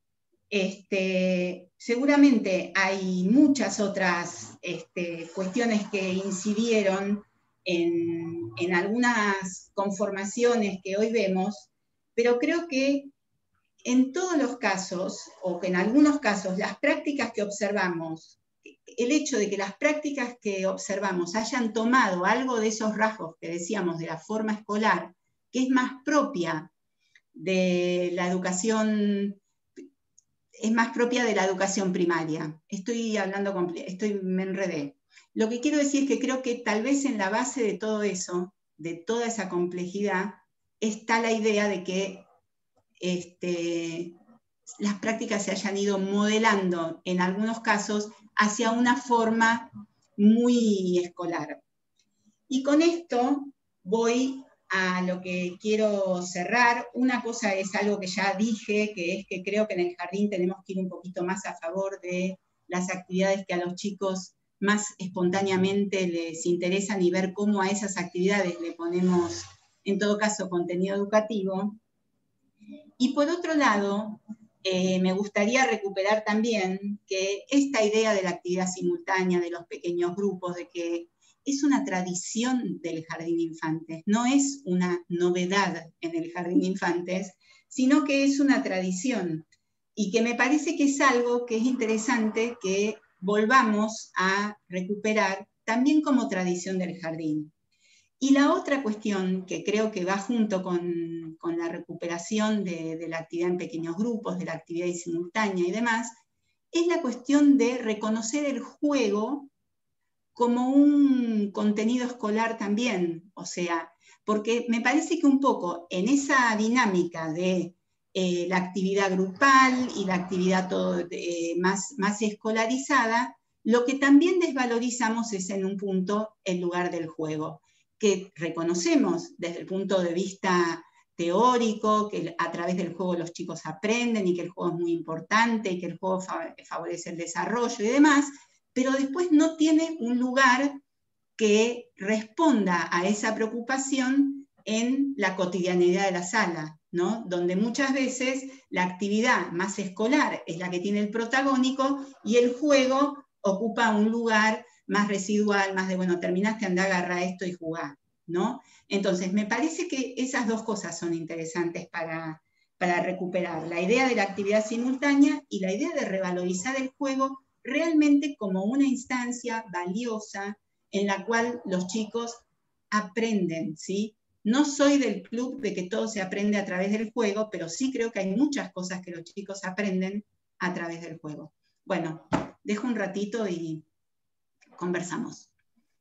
seguramente hay muchas otras cuestiones que incidieron en algunas conformaciones que hoy vemos, pero creo que en todos los casos, o que en algunos casos, las prácticas que observamos, el hecho de que las prácticas que observamos hayan tomado algo de esos rasgos que decíamos de la forma escolar, que es más propia de la educación, es más propia de la educación primaria. Me enredé. Lo que quiero decir es que creo que tal vez en la base de todo eso, de toda esa complejidad, está la idea de que las prácticas se hayan ido modelando en algunos casos hacia una forma muy escolar. Y con esto voy a lo que quiero cerrar. Una cosa es algo que ya dije, que es que creo que en el jardín tenemos que ir un poquito más a favor de las actividades que a los chicos más espontáneamente les interesan y ver cómo a esas actividades le ponemos, en todo caso, contenido educativo. Y por otro lado, me gustaría recuperar también que esta idea de la actividad simultánea, de los pequeños grupos, de que es una tradición del jardín de infantes, no es una novedad en el jardín de infantes, sino que es una tradición, y que me parece que es algo que es interesante que volvamos a recuperar también como tradición del jardín. Y la otra cuestión que creo que va junto con la recuperación de la actividad en pequeños grupos, de la actividad simultánea y demás, es la cuestión de reconocer el juego como un contenido escolar también, o sea, porque me parece que un poco en esa dinámica de la actividad grupal y la actividad todo, más escolarizada, lo que también desvalorizamos es en un punto el lugar del juego, que reconocemos desde el punto de vista teórico, que a través del juego los chicos aprenden y que el juego es muy importante y que el juego favorece el desarrollo y demás, pero después no tiene un lugar que responda a esa preocupación en la cotidianidad de la sala, ¿no? Donde muchas veces la actividad más escolar es la que tiene el protagónico y el juego ocupa un lugar más residual, más de, bueno, terminaste, anda, agarra esto y jugá, ¿no? Entonces, me parece que esas dos cosas son interesantes para recuperar, la idea de la actividad simultánea y la idea de revalorizar el juego realmente como una instancia valiosa en la cual los chicos aprenden, ¿sí? No soy del club de que todo se aprende a través del juego, pero sí creo que hay muchas cosas que los chicos aprenden a través del juego. Bueno, dejo un ratito y conversamos.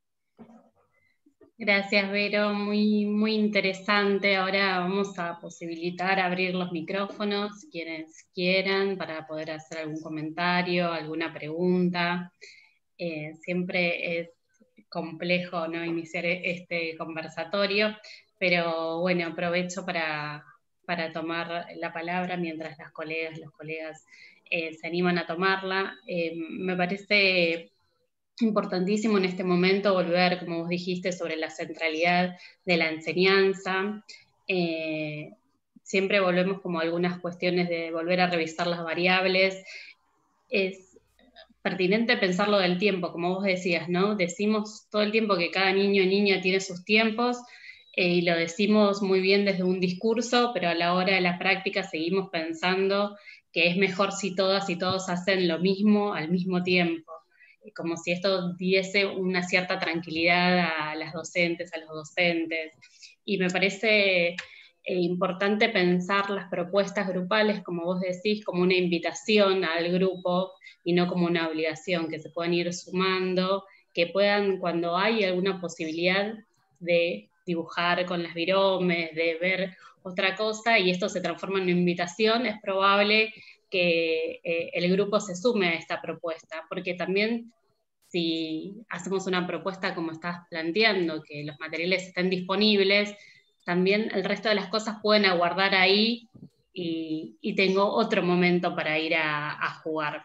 Gracias, Vero, muy, muy interesante. Ahora vamos a posibilitar abrir los micrófonos, quienes quieran, para poder hacer algún comentario, alguna pregunta. Siempre es complejo, ¿no?, iniciar este conversatorio, pero bueno, aprovecho para tomar la palabra mientras las colegas, los colegas se animan a tomarla. Me parece importantísimo en este momento volver, como vos dijiste, sobre la centralidad de la enseñanza. Siempre volvemos como a algunas cuestiones de volver a revisar las variables. Es pertinente pensarlo del tiempo, como vos decías, ¿no? Decimos todo el tiempo que cada niño y niña tiene sus tiempos, y lo decimos muy bien desde un discurso, pero a la hora de la práctica seguimos pensando que es mejor si todas y todos hacen lo mismo al mismo tiempo, como si esto diese una cierta tranquilidad a las docentes, a los docentes. Y me parece importante pensar las propuestas grupales, como vos decís, como una invitación al grupo y no como una obligación, que se puedan ir sumando, que puedan, cuando hay alguna posibilidad de dibujar con las viromes, de ver otra cosa, y esto se transforma en una invitación, es probable que el grupo se sume a esta propuesta, porque también si hacemos una propuesta como estás planteando, que los materiales estén disponibles, también el resto de las cosas pueden aguardar ahí y tengo otro momento para ir a jugar.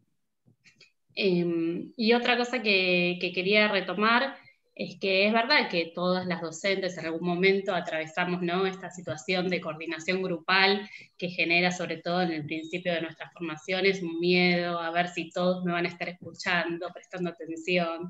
Y otra cosa que quería retomar es que es verdad que todas las docentes en algún momento atravesamos, ¿no?, esta situación de coordinación grupal que genera, sobre todo en el principio de nuestras formaciones, un miedo a ver si todos me van a estar escuchando, prestando atención.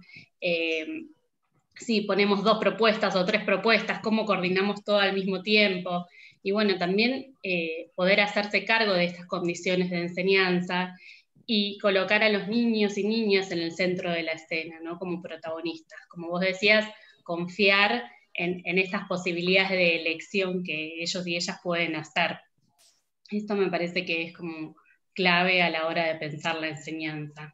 Si ponemos 2 propuestas o 3 propuestas, ¿cómo coordinamos todo al mismo tiempo? Y bueno, también poder hacerse cargo de estas condiciones de enseñanza y colocar a los niños y niñas en el centro de la escena, ¿no?, como protagonistas. Como vos decías, confiar en estas posibilidades de elección que ellos y ellas pueden hacer. Esto me parece que es como clave a la hora de pensar la enseñanza.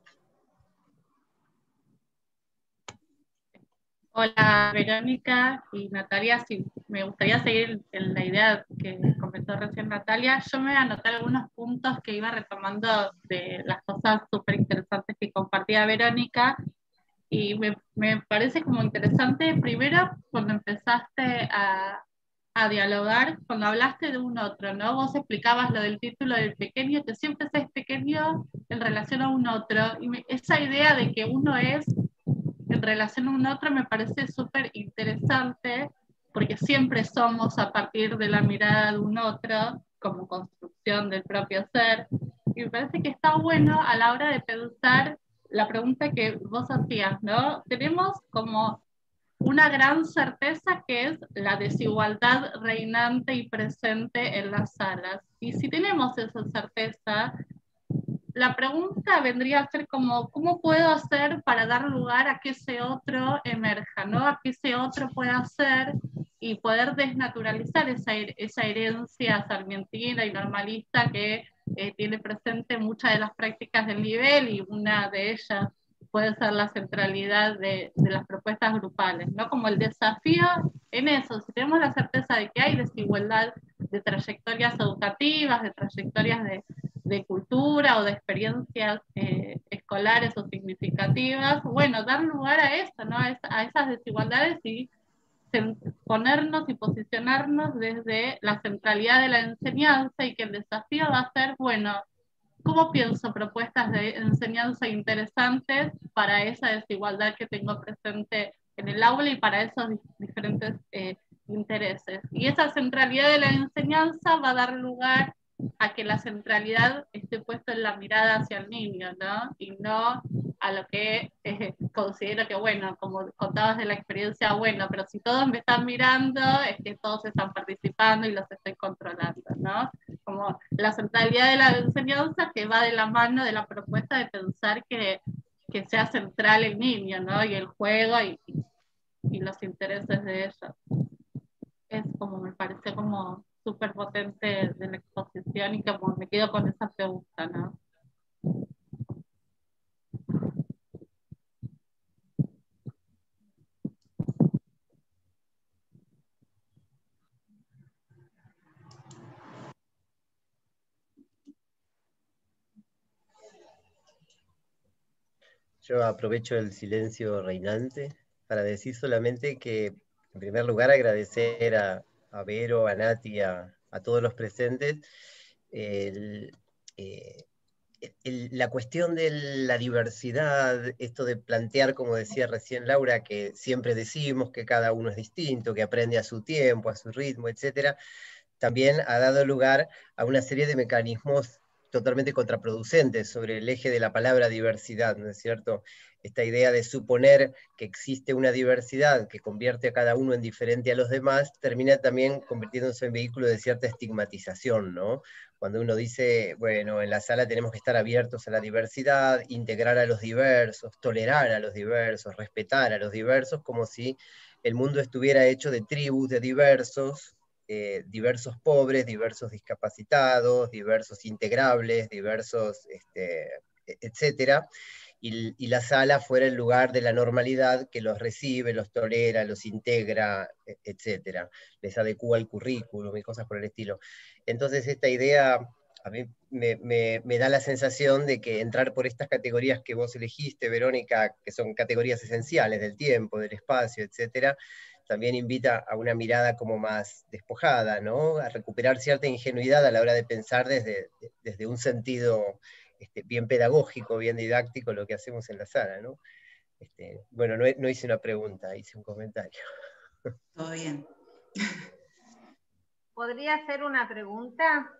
Hola, Verónica y Natalia. Sí, me gustaría seguir en la idea que comentó recién Natalia. Yo me anoté algunos puntos que iba retomando de las cosas súper interesantes que compartía Verónica, y me parece como interesante, primero, cuando empezaste a dialogar, cuando hablaste de un otro, ¿no? Vos explicabas lo del título del pequeño, que siempre se es pequeño en relación a un otro, y esa idea de que uno es en relación a un otro me parece súper interesante, porque siempre somos a partir de la mirada de un otro, como construcción construcción del propio ser. Y me parece que está bueno a la hora de pensar la pregunta que vos hacías, ¿no? Tenemos como una gran certeza que es la desigualdad reinante y presente en las salas. Y si tenemos esa certeza, la pregunta vendría a ser como, ¿cómo puedo hacer para dar lugar a que ese otro emerja, ¿no? A que ese otro pueda ser y poder desnaturalizar esa herencia sarmientina y normalista que tiene presente muchas de las prácticas del nivel, y una de ellas puede ser la centralidad de las propuestas grupales, ¿no? Como el desafío en eso, si tenemos la certeza de que hay desigualdad de trayectorias educativas, de trayectorias de cultura o de experiencias escolares o significativas, bueno, dar lugar a eso, ¿no? A esas desigualdades y ponernos y posicionarnos desde la centralidad de la enseñanza, y que el desafío va a ser, bueno, ¿cómo pienso propuestas de enseñanza interesantes para esa desigualdad que tengo presente en el aula y para esos diferentes intereses? Y esa centralidad de la enseñanza va a dar lugar a que la centralidad esté puesta en la mirada hacia el niño, ¿no? Y no a lo que considero que, bueno, como contabas de la experiencia, bueno, pero si todos me están mirando, es que todos están participando y los estoy controlando, ¿no? Como la centralidad de la enseñanza que va de la mano de la propuesta de pensar que sea central el niño, ¿no? Y el juego y los intereses de ellos. Es como, me parece como súper potente de la exposición, y como me quedo con esa pregunta, ¿no? Yo aprovecho el silencio reinante para decir solamente que, en primer lugar, agradecer a Vero, a Nati, a todos los presentes, el, eh, la cuestión de la diversidad, esto de plantear, como decía recién Laura, que siempre decimos que cada uno es distinto, que aprende a su tiempo, a su ritmo, etcétera, también ha dado lugar a una serie de mecanismos totalmente contraproducentes sobre el eje de la palabra diversidad, ¿no es cierto? Esta idea de suponer que existe una diversidad que convierte a cada uno en diferente a los demás, termina también convirtiéndose en vehículo de cierta estigmatización, ¿no? Cuando uno dice, bueno, en la sala tenemos que estar abiertos a la diversidad, integrar a los diversos, tolerar a los diversos, respetar a los diversos, como si el mundo estuviera hecho de tribus de diversos, diversos pobres, diversos discapacitados, diversos integrables, diversos, etcétera, y la sala fuera el lugar de la normalidad que los recibe, los tolera, los integra, etcétera, les adecúa el currículum y cosas por el estilo. Entonces esta idea a mí me da la sensación de que entrar por estas categorías que vos elegiste, Verónica, que son categorías esenciales del tiempo, del espacio, etcétera, también invita a una mirada como más despojada, ¿no? A recuperar cierta ingenuidad a la hora de pensar desde un sentido bien pedagógico, bien didáctico, lo que hacemos en la sala, ¿no? Bueno, no hice una pregunta, hice un comentario. Todo bien. ¿Podría hacer una pregunta?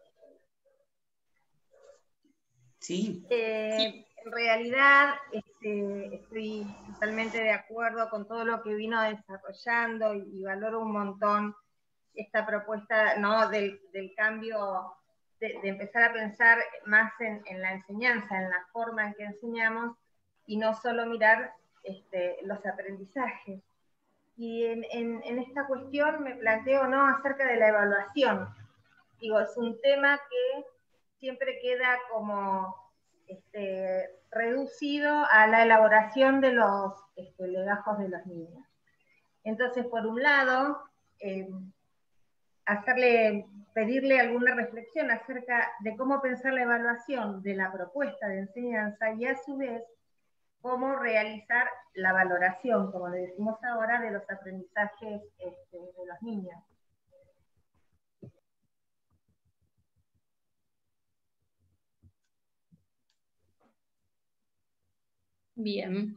Sí. En realidad, estoy totalmente de acuerdo con todo lo que vino desarrollando y valoro un montón esta propuesta, ¿no? del cambio, de empezar a pensar más en la enseñanza, en la forma en que enseñamos, y no solo mirar los aprendizajes. Y en esta cuestión me planteo, ¿no?, acerca de la evaluación. Digo, es un tema que siempre queda como reducido a la elaboración de los legajos de los niños. Entonces, por un lado, pedirle alguna reflexión acerca de cómo pensar la evaluación de la propuesta de enseñanza, y a su vez cómo realizar la valoración, como le decimos ahora, de los aprendizajes de los niños. Bien.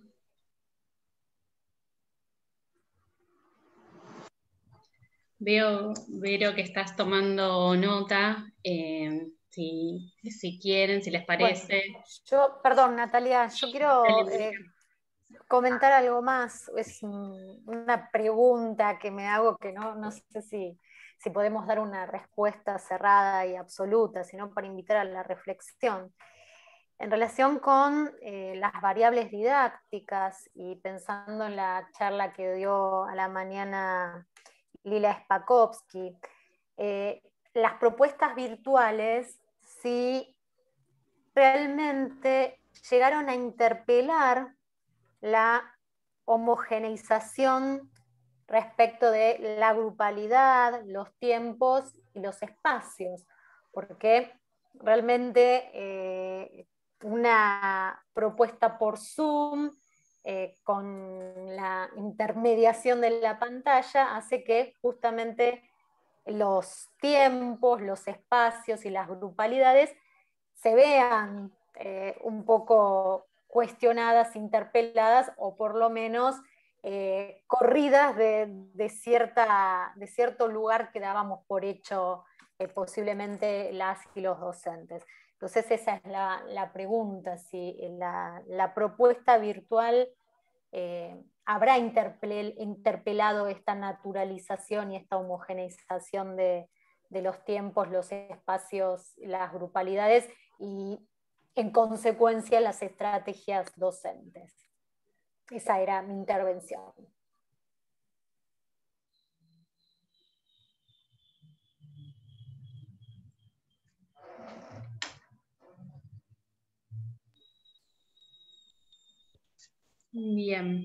Veo, Vero, que estás tomando nota. si quieren, si les parece. Bueno, perdón, Natalia, yo quiero comentar algo más. Es una pregunta que me hago que no sé si podemos dar una respuesta cerrada y absoluta, sino para invitar a la reflexión. En relación con las variables didácticas y pensando en la charla que dio a la mañana Lila Spakovsky, las propuestas virtuales, si realmente llegaron a interpelar la homogeneización respecto de la grupalidad, los tiempos y los espacios, porque realmente una propuesta por Zoom con la intermediación de la pantalla hace que justamente los tiempos, los espacios y las grupalidades se vean un poco cuestionadas, interpeladas o por lo menos corridas de cierto lugar que dábamos por hecho posiblemente las y los docentes. Entonces esa es la pregunta, si la propuesta virtual habrá interpelado esta naturalización y esta homogeneización de los tiempos, los espacios, las grupalidades y en consecuencia las estrategias docentes. Esa era mi intervención. Bien.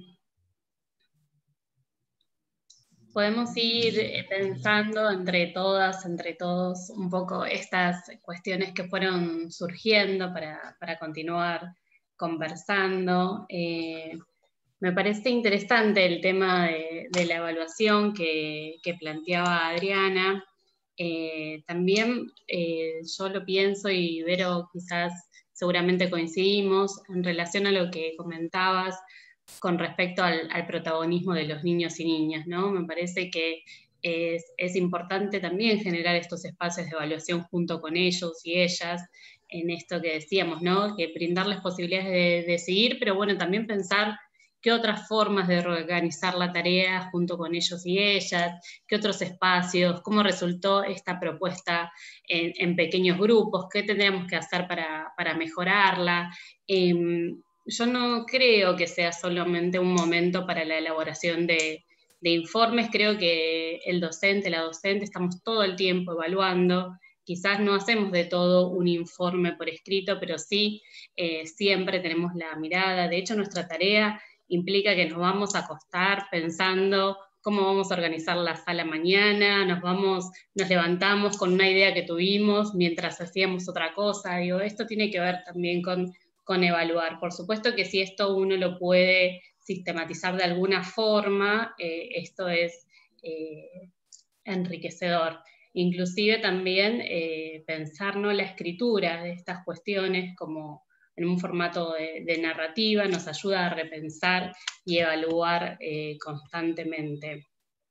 Podemos ir pensando entre todas, entre todos, un poco estas cuestiones que fueron surgiendo para continuar conversando. Me parece interesante el tema de la evaluación que planteaba Adriana. También yo lo pienso y Vero quizás seguramente coincidimos en relación a lo que comentabas con respecto al protagonismo de los niños y niñas, ¿no? Me parece que es importante también generar estos espacios de evaluación junto con ellos y ellas, en esto que decíamos, ¿no? Que brindarles posibilidades de decidir, pero bueno, también pensar qué otras formas de reorganizar la tarea junto con ellos y ellas, qué otros espacios, cómo resultó esta propuesta en pequeños grupos, qué tendríamos que hacer para mejorarla. Yo no creo que sea solamente un momento para la elaboración de informes, creo que el docente, la docente, estamos todo el tiempo evaluando, quizás no hacemos de todo un informe por escrito, pero sí siempre tenemos la mirada. De hecho, nuestra tarea implica que nos vamos a acostar pensando cómo vamos a organizar la sala mañana, nos levantamos con una idea que tuvimos mientras hacíamos otra cosa. Digo, esto tiene que ver también con evaluar. Por supuesto que si esto uno lo puede sistematizar de alguna forma, esto es enriquecedor. Inclusive también pensar, ¿no?, la escritura de estas cuestiones como en un formato de narrativa nos ayuda a repensar y evaluar constantemente.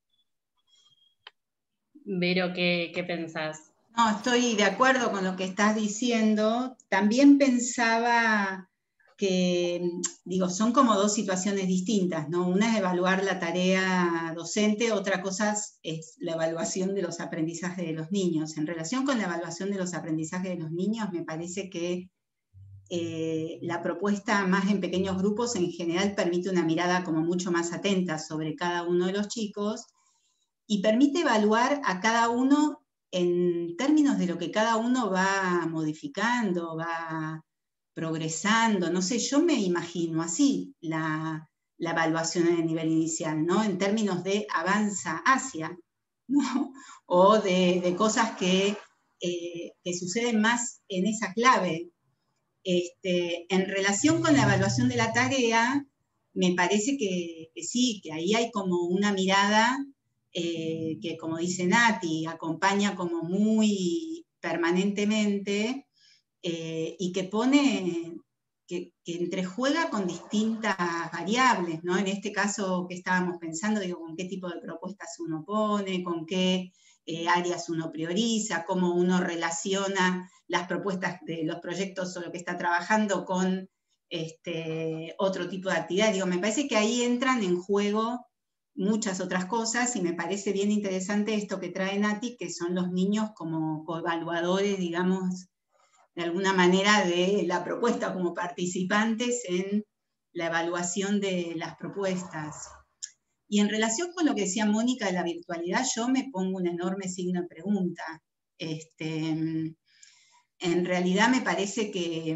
Vero, ¿qué pensás? No, estoy de acuerdo con lo que estás diciendo. También pensaba que, digo, son como dos situaciones distintas, ¿no? Una es evaluar la tarea docente, otra cosa es la evaluación de los aprendizajes de los niños. En relación con la evaluación de los aprendizajes de los niños, me parece que la propuesta más en pequeños grupos en general permite una mirada como mucho más atenta sobre cada uno de los chicos y permite evaluar a cada uno en términos de lo que cada uno va modificando, va progresando. No sé, yo me imagino así la evaluación en el nivel inicial, ¿no? En términos de avanza hacia, ¿no? O de cosas que suceden más en esa clave. En relación con la evaluación de la tarea, me parece que sí, que ahí hay como una mirada que, como dice Nati, acompaña como muy permanentemente y que pone, que entrejuega con distintas variables, ¿no? En este caso que estábamos pensando, digo, con qué tipo de propuestas uno pone, con qué áreas uno prioriza, cómo uno relaciona las propuestas de los proyectos o lo que está trabajando con otro tipo de actividad. Digo, me parece que ahí entran en juego muchas otras cosas, y me parece bien interesante esto que trae Nati, que son los niños como coevaluadores, digamos, de alguna manera de la propuesta, como participantes en la evaluación de las propuestas. Y en relación con lo que decía Mónica de la virtualidad, yo me pongo un enorme signo de pregunta. En realidad me parece que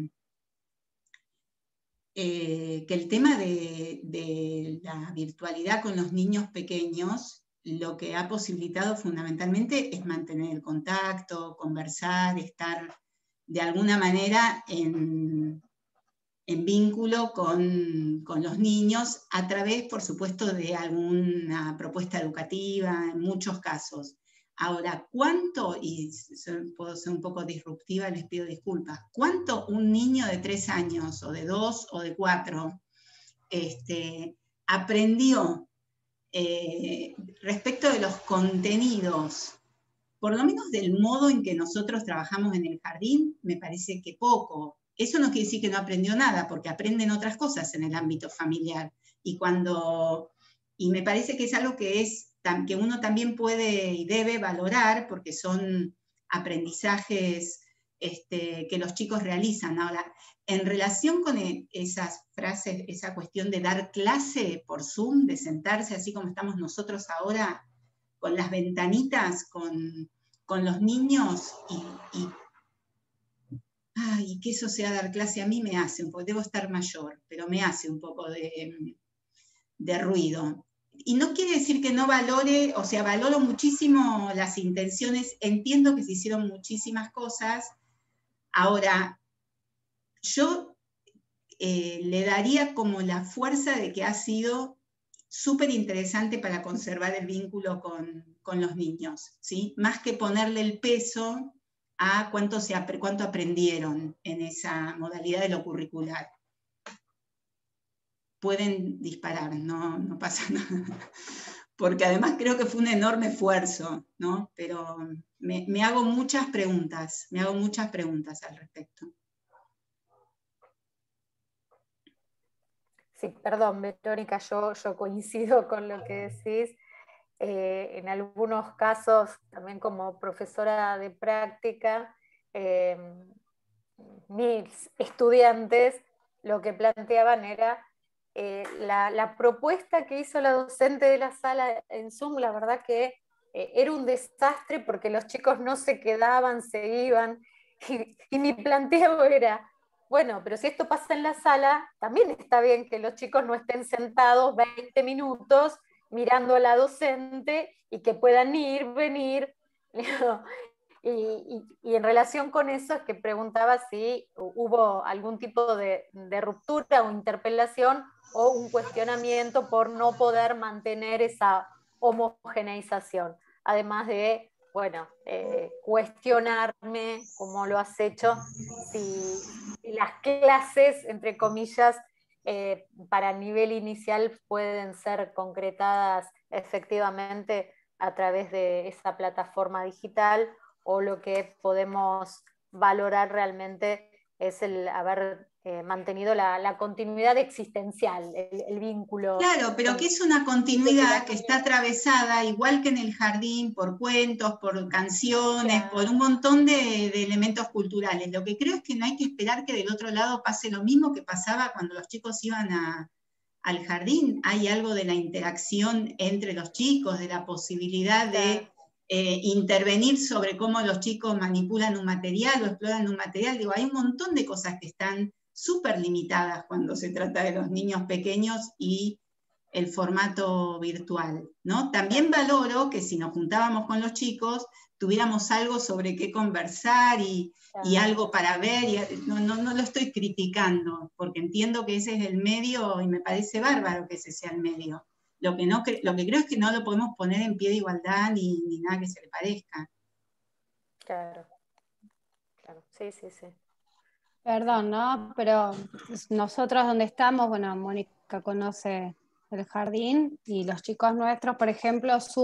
el tema de la virtualidad con los niños pequeños, lo que ha posibilitado fundamentalmente es mantener el contacto, conversar, estar de alguna manera en vínculo con los niños, a través, por supuesto, de alguna propuesta educativa, en muchos casos. Ahora, ¿cuánto, y puedo ser un poco disruptiva, les pido disculpas, cuánto un niño de 3 años, o de 2, o de 4, aprendió respecto de los contenidos, por lo menos del modo en que nosotros trabajamos en el jardín? Me parece que poco. Eso no quiere decir que no aprendió nada, porque aprenden otras cosas en el ámbito familiar. Y me parece que es algo que uno también puede y debe valorar, porque son aprendizajes que los chicos realizan. Ahora, en relación con esas frases, esa cuestión de dar clase por Zoom, de sentarse así como estamos nosotros ahora, con las ventanitas, con los niños, y que eso sea dar clase, a mí me hace un poco, debo estar mayor, pero me hace un poco de ruido. Y no quiere decir que no valore, o sea, valoro muchísimo las intenciones, entiendo que se hicieron muchísimas cosas. Ahora, yo le daría como la fuerza de que ha sido súper interesante para conservar el vínculo con los niños, ¿sí? Más que ponerle el peso a cuánto aprendieron en esa modalidad de lo curricular. Pueden disparar, no pasa nada, porque además creo que fue un enorme esfuerzo, ¿no? Pero me hago muchas preguntas al respecto. Sí, perdón, Verónica, yo coincido con lo que decís. En algunos casos, también como profesora de práctica, mis estudiantes lo que planteaban era la propuesta que hizo la docente de la sala en Zoom. La verdad que era un desastre, porque los chicos no se quedaban, se iban, y mi planteo era: bueno, pero si esto pasa en la sala, también está bien que los chicos no estén sentados 20 minutos mirando a la docente, y que puedan ir, venir. Y en relación con eso es que preguntaba si hubo algún tipo de ruptura o interpelación, o un cuestionamiento por no poder mantener esa homogeneización. Además de, bueno, cuestionarme, como lo has hecho, si las clases, entre comillas, para nivel inicial pueden ser concretadas efectivamente a través de esa plataforma digital, o lo que podemos valorar realmente es el haber mantenido la continuidad existencial, el vínculo. Claro, pero que es una continuidad que está atravesada, igual que en el jardín, por cuentos, por canciones, claro, por un montón de elementos culturales. Lo que creo es que no hay que esperar que del otro lado pase lo mismo que pasaba cuando los chicos iban al jardín. Hay algo de la interacción entre los chicos, de la posibilidad de intervenir sobre cómo los chicos manipulan un material o exploran un material. Digo, hay un montón de cosas que están súper limitadas cuando se trata de los niños pequeños y el formato virtual, ¿no? También valoro que si nos juntábamos con los chicos, tuviéramos algo sobre qué conversar y algo para ver. No lo estoy criticando, porque entiendo que ese es el medio y me parece bárbaro que ese sea el medio. Lo que creo es que no lo podemos poner en pie de igualdad ni nada que se le parezca. Claro, sí. Perdón, ¿no? Pero nosotros donde estamos, bueno, Mónica conoce el jardín, y los chicos nuestros, por ejemplo, Zoom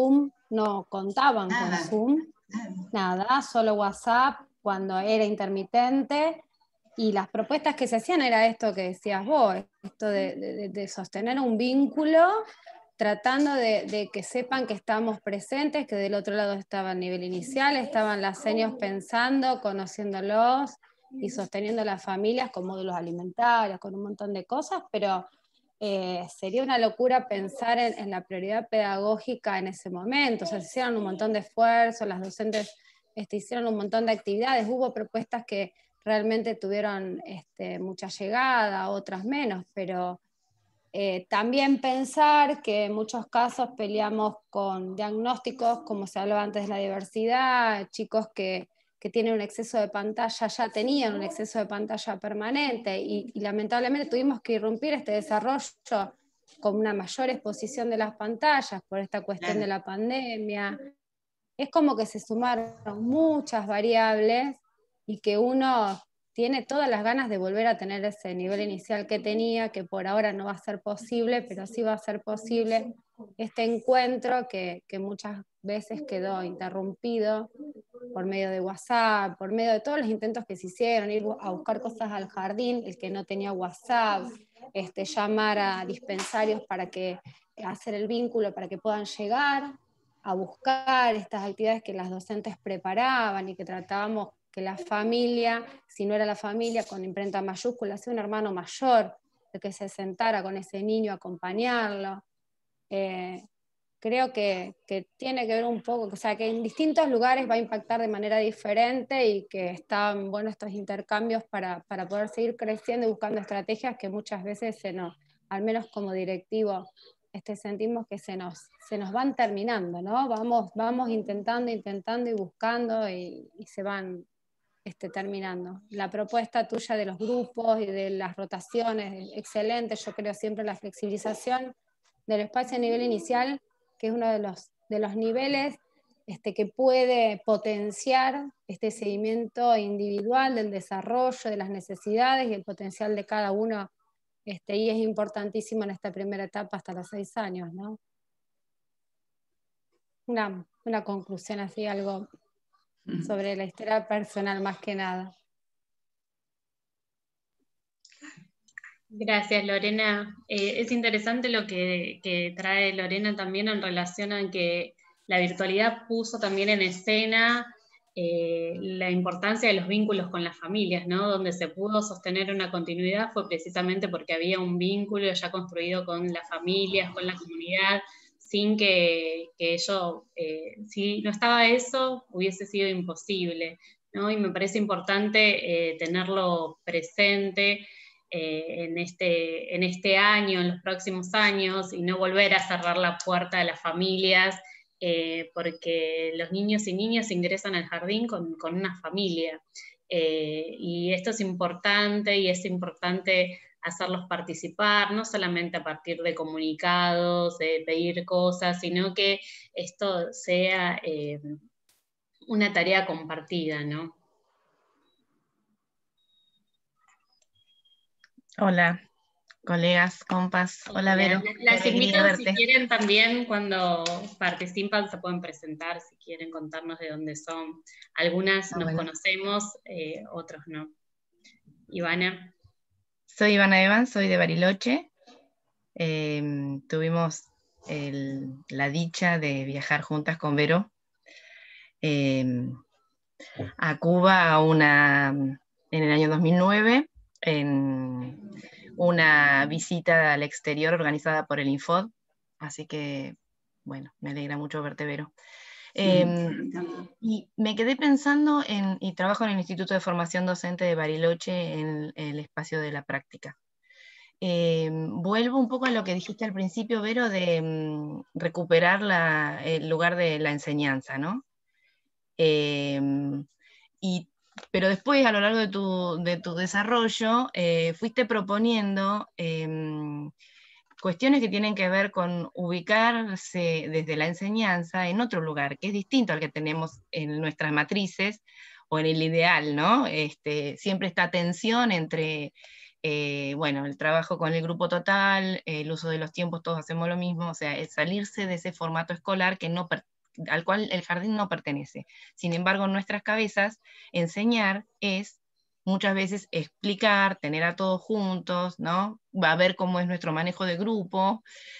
no contaban con Zoom, nada, solo WhatsApp cuando era intermitente, y las propuestas que se hacían era esto que decías vos, esto de sostener un vínculo, tratando de que sepan que estamos presentes, que del otro lado estaba el nivel inicial, estaban las seniors pensando, conociéndolos y sosteniendo las familias con módulos alimentarios, con un montón de cosas, pero sería una locura pensar en la prioridad pedagógica en ese momento. O sea, se hicieron un montón de esfuerzos, las docentes hicieron un montón de actividades, hubo propuestas que realmente tuvieron mucha llegada, otras menos, pero también pensar que en muchos casos peleamos con diagnósticos, como se hablaba antes de la diversidad, chicos que tienen un exceso de pantalla, ya tenían un exceso de pantalla permanente, y lamentablemente tuvimos que irrumpir este desarrollo con una mayor exposición de las pantallas por esta cuestión de la pandemia. Es como que se sumaron muchas variables y que uno tiene todas las ganas de volver a tener ese nivel inicial que tenía, que por ahora no va a ser posible, pero sí va a ser posible este encuentro que muchas veces quedó interrumpido por medio de WhatsApp, por medio de todos los intentos que se hicieron, ir a buscar cosas al jardín, el que no tenía WhatsApp, llamar a dispensarios para hacer el vínculo para que puedan llegar a buscar estas actividades que las docentes preparaban y que tratábamos que la familia, si no era la familia con imprenta mayúscula, sea un hermano mayor, el que se sentara con ese niño a acompañarlo. Creo que tiene que ver un poco, o sea, que en distintos lugares va a impactar de manera diferente y que están buenos estos intercambios para poder seguir creciendo y buscando estrategias que muchas veces al menos como directivo, sentimos que se nos van terminando, ¿no? Vamos intentando y buscando y se van terminando. La propuesta tuya de los grupos y de las rotaciones, excelente. Yo creo siempre en la flexibilización del espacio a nivel inicial, que es uno de los niveles que puede potenciar este seguimiento individual del desarrollo, de las necesidades y el potencial de cada uno, y es importantísimo en esta primera etapa hasta los 6 años, ¿no? Una conclusión así, algo sobre la historia personal más que nada. Gracias, Lorena. Es interesante lo que trae Lorena también en relación a que la virtualidad puso también en escena la importancia de los vínculos con las familias, ¿no? Donde se pudo sostener una continuidad fue precisamente porque había un vínculo ya construido con las familias, con la comunidad, sin que ello, si no estaba eso, hubiese sido imposible, ¿no? Y me parece importante tenerlo presente en este año, en los próximos años, y no volver a cerrar la puerta a las familias, porque los niños y niñas ingresan al jardín con una familia. Y esto es importante, y es importante hacerlos participar, no solamente a partir de comunicados, de pedir cosas, sino que esto sea una tarea compartida, ¿no? Hola, colegas, compas. Hola, Vero. Las invito, si quieren, también cuando participan se pueden presentar, si quieren contarnos de dónde son. Algunas nos conocemos, otros no. Ivana. Soy Ivana Evans, soy de Bariloche. Tuvimos la dicha de viajar juntas con Vero a Cuba en el año 2009, en una visita al exterior organizada por el Infod, así que, bueno, me alegra mucho verte, Vero. Y me quedé pensando y trabajo en el Instituto de Formación Docente de Bariloche en el espacio de la práctica. Vuelvo un poco a lo que dijiste al principio, Vero, de recuperar el lugar de la enseñanza, ¿no? Pero después, a lo largo de tu desarrollo, fuiste proponiendo cuestiones que tienen que ver con ubicarse desde la enseñanza en otro lugar, que es distinto al que tenemos en nuestras matrices o en el ideal, ¿no? Siempre esta tensión entre, el trabajo con el grupo total, el uso de los tiempos, todos hacemos lo mismo, o sea, es salirse de ese formato escolar que al cual el jardín no pertenece. Sin embargo, en nuestras cabezas, enseñar es muchas veces explicar, tener a todos juntos, ¿no? Va a ver cómo es nuestro manejo de grupo,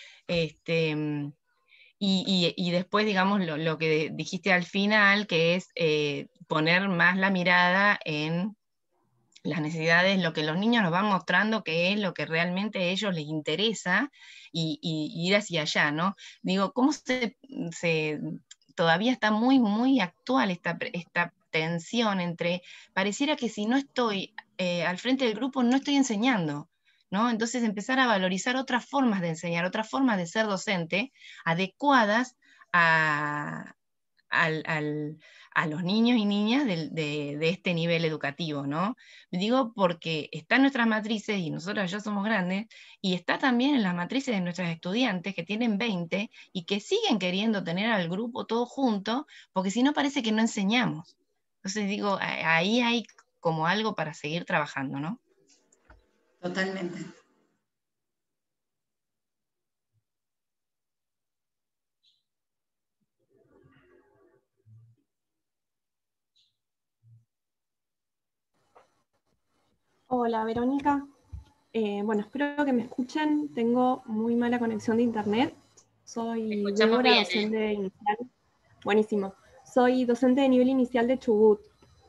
y después, digamos, lo que dijiste al final, que es poner más la mirada en las necesidades, lo que los niños nos van mostrando, que es lo que realmente a ellos les interesa, y ir hacia allá, ¿no? Digo, ¿cómo todavía está muy, muy actual esta tensión entre, pareciera que si no estoy al frente del grupo, no estoy enseñando, ¿no? Entonces empezar a valorizar otras formas de enseñar, otras formas de ser docente, adecuadas a los niños y niñas de este nivel educativo, ¿no? Digo porque está en nuestras matrices, y nosotros ya somos grandes, y está también en las matrices de nuestros estudiantes que tienen 20 y que siguen queriendo tener al grupo todo junto, porque si no parece que no enseñamos. Entonces digo, ahí hay como algo para seguir trabajando, ¿no? Totalmente. Hola, Verónica. Bueno, espero que me escuchen. Tengo muy mala conexión de internet. Soy Débora, docente inicial. Buenísimo. Soy docente de nivel inicial de Chubut.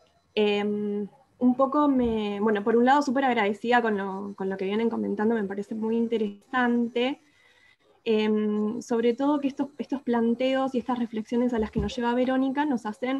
Un poco bueno, por un lado súper agradecida con lo que vienen comentando, me parece muy interesante. Sobre todo que estos planteos y estas reflexiones a las que nos lleva Verónica nos hacen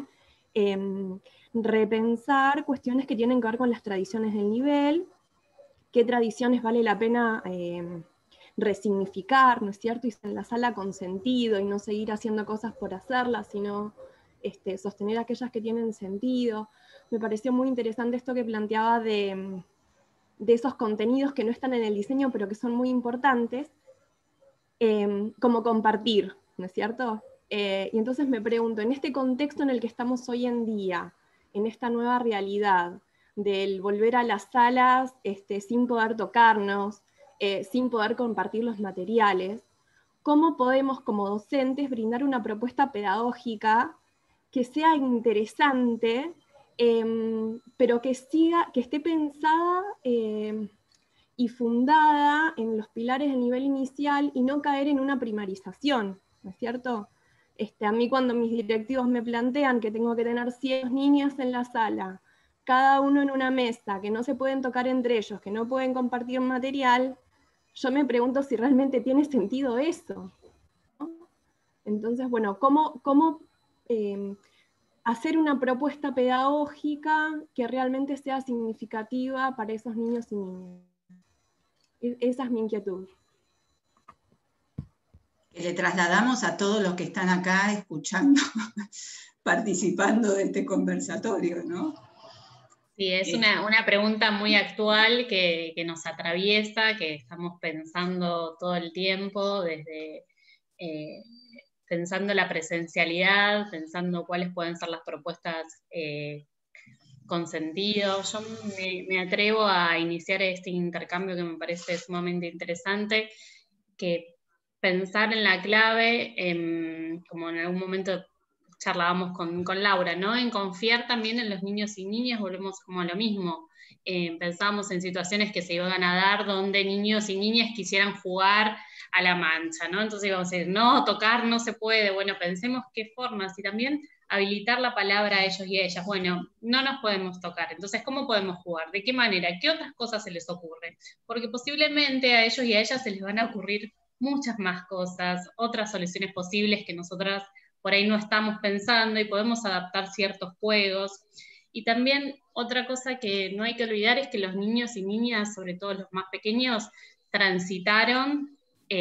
repensar cuestiones que tienen que ver con las tradiciones del nivel, qué tradiciones vale la pena resignificar, ¿no es cierto? Y en la sala con sentido, y no seguir haciendo cosas por hacerlas, sino sostener aquellas que tienen sentido. Me pareció muy interesante esto que planteaba de esos contenidos que no están en el diseño, pero que son muy importantes, como compartir, ¿no es cierto? Y entonces me pregunto, en este contexto en el que estamos hoy en día, en esta nueva realidad del volver a las salas sin poder tocarnos, sin poder compartir los materiales, ¿cómo podemos como docentes brindar una propuesta pedagógica que sea interesante, pero que esté pensada y fundada en los pilares del nivel inicial y no caer en una primarización, ¿no es cierto? A mí cuando mis directivos me plantean que tengo que tener 100 niños en la sala, cada uno en una mesa, que no se pueden tocar entre ellos, que no pueden compartir material, yo me pregunto si realmente tiene sentido eso, ¿no? Entonces, bueno, ¿cómo hacer una propuesta pedagógica que realmente sea significativa para esos niños y niñas? Esa es mi inquietud. Que le trasladamos a todos los que están acá escuchando, participando de este conversatorio, ¿no? Sí, es una pregunta muy actual que nos atraviesa, que estamos pensando todo el tiempo, desde pensando la presencialidad, pensando cuáles pueden ser las propuestas con sentido. Yo me atrevo a iniciar este intercambio que me parece sumamente interesante, que pensar en la clave, como en algún momento charlábamos con Laura, ¿no? En confiar también en los niños y niñas, volvemos como a lo mismo. Pensábamos en situaciones que se iban a dar donde niños y niñas quisieran jugar a la mancha, ¿no? Entonces íbamos a decir, no, tocar no se puede. Bueno, pensemos qué formas, y también habilitar la palabra a ellos y a ellas. Bueno, no nos podemos tocar, entonces, ¿cómo podemos jugar? ¿De qué manera? ¿Qué otras cosas se les ocurre? Porque posiblemente a ellos y a ellas se les van a ocurrir muchas más cosas, otras soluciones posibles que nosotras por ahí no estamos pensando, y podemos adaptar ciertos juegos. Y también otra cosa que no hay que olvidar es que los niños y niñas, sobre todo los más pequeños, transitaron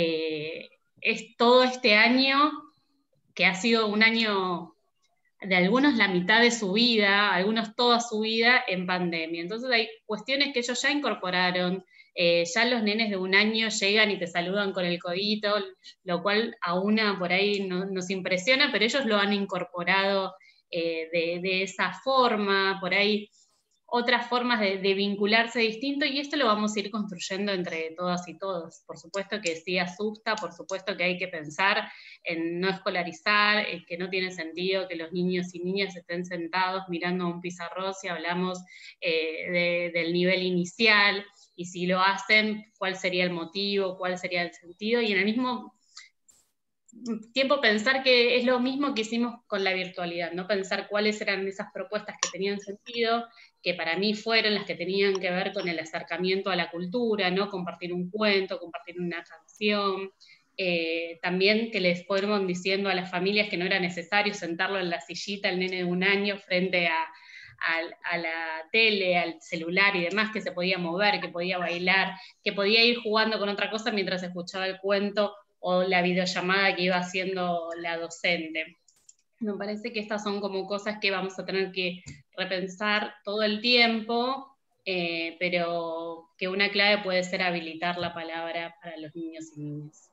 todo este año, que ha sido un año de algunos la mitad de su vida, algunos toda su vida en pandemia. Entonces hay cuestiones que ellos ya incorporaron. Ya los nenes de 1 año llegan y te saludan con el codito, lo cual a una por ahí nos impresiona, pero ellos lo han incorporado de esa forma. Por ahí otras formas de vincularse distinto, y esto lo vamos a ir construyendo entre todas y todos. Por supuesto que sí asusta, por supuesto que hay que pensar en no escolarizar, que no tiene sentido que los niños y niñas estén sentados mirando un pizarrón si hablamos del nivel inicial, y si lo hacen, cuál sería el motivo, cuál sería el sentido, y en el mismo tiempo pensar que es lo mismo que hicimos con la virtualidad, ¿no? Pensar cuáles eran esas propuestas que tenían sentido, que para mí fueron las que tenían que ver con el acercamiento a la cultura, ¿no? Compartir un cuento, compartir una canción, también que les fueron diciendo a las familias que no era necesario sentarlo en la sillita al nene de 1 año frente a la tele, al celular y demás, que se podía mover, que podía bailar, que podía ir jugando con otra cosa mientras escuchaba el cuento o la videollamada que iba haciendo la docente. Me parece que estas son como cosas que vamos a tener que repensar todo el tiempo, pero que una clave puede ser habilitar la palabra para los niños y niñas.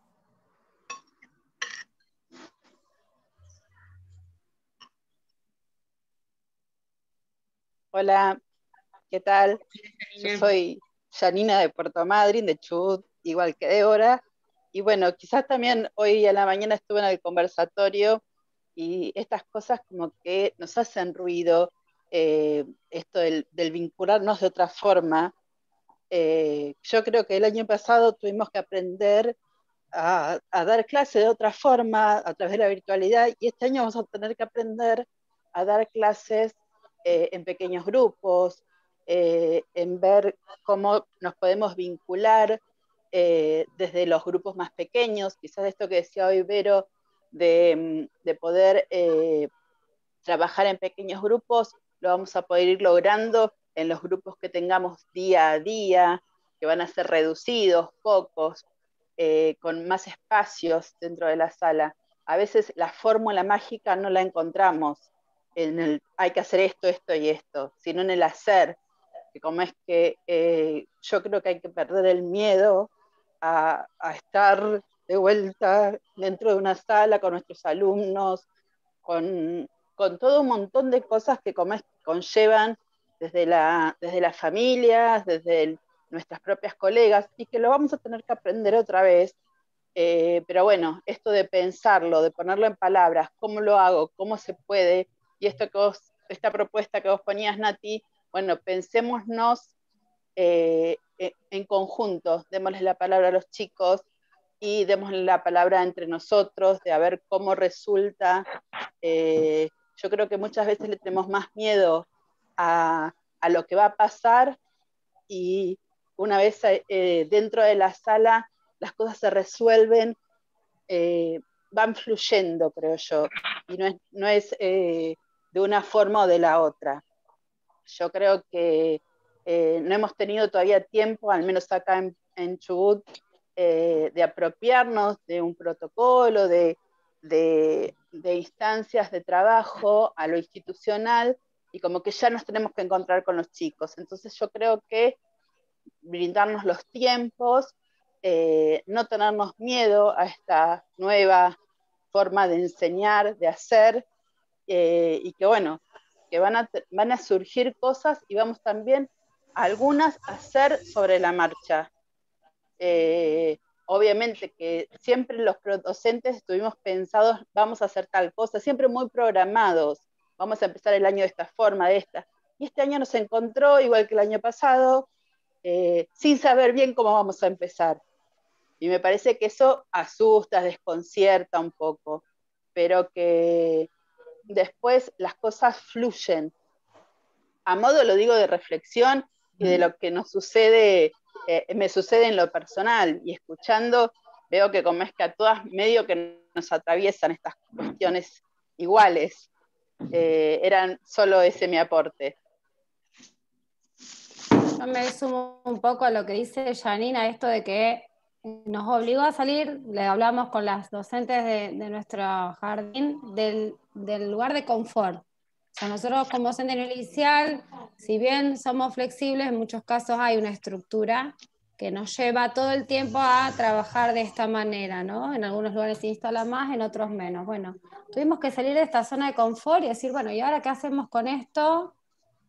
Hola, ¿qué tal? Yo soy Janina de Puerto Madryn, de Chubut, igual que Débora. Y bueno, quizás también hoy a la mañana estuve en el conversatorio y estas cosas como que nos hacen ruido, esto del vincularnos de otra forma. Yo creo que el año pasado tuvimos que aprender a dar clase de otra forma a través de la virtualidad, y este año vamos a tener que aprender a dar clases en pequeños grupos, en ver cómo nos podemos vincular desde los grupos más pequeños, quizás esto que decía hoy Vero, de poder trabajar en pequeños grupos, lo vamos a poder ir logrando en los grupos que tengamos día a día, que van a ser reducidos, pocos, con más espacios dentro de la sala. A veces la fórmula mágica no la encontramos en el hay que hacer esto, esto y esto, sino en el hacer, que como es que yo creo que hay que perder el miedo a estar de vuelta dentro de una sala con nuestros alumnos, con todo un montón de cosas que como es, conllevan desde las familias, desde nuestras propias colegas, y que lo vamos a tener que aprender otra vez. Pero bueno, esto de pensarlo, de ponerlo en palabras, cómo lo hago, cómo se puede, y esta propuesta que vos ponías, Nati, bueno, pensémonos en conjunto, démosles la palabra a los chicos y démosle la palabra entre nosotros, de a ver cómo resulta. Yo creo que muchas veces le tenemos más miedo a lo que va a pasar, y una vez dentro de la sala las cosas se resuelven, van fluyendo, creo yo, y no es de una forma o de la otra. Yo creo que no hemos tenido todavía tiempo, al menos acá en Chubut, de apropiarnos de un protocolo, de instancias de trabajo a lo institucional, y como que ya nos tenemos que encontrar con los chicos. Entonces yo creo que brindarnos los tiempos, no tenernos miedo a esta nueva forma de enseñar, de hacer, y que bueno, que van a surgir cosas, y vamos también algunas a hacer sobre la marcha. Obviamente que siempre los docentes estuvimos pensados, vamos a hacer tal cosa, siempre muy programados, vamos a empezar el año de esta forma, de esta. Y este año nos encontró, igual que el año pasado, sin saber bien cómo vamos a empezar. Y me parece que eso asusta, desconcierta un poco, pero que después las cosas fluyen. A modo, lo digo, de reflexión y de lo que nos sucede, me sucede en lo personal, y escuchando veo que como es que a todas medio que nos atraviesan estas cuestiones iguales. Eran solo ese mi aporte. Yo me sumo un poco a lo que dice Janina, esto de que nos obligó a salir, le hablamos con las docentes de nuestro jardín, del lugar de confort. O sea, nosotros como docente inicial, si bien somos flexibles, en muchos casos hay una estructura que nos lleva todo el tiempo a trabajar de esta manera, ¿no? En algunos lugares se instala más, en otros menos. Bueno, tuvimos que salir de esta zona de confort y decir, bueno, ¿y ahora qué hacemos con esto?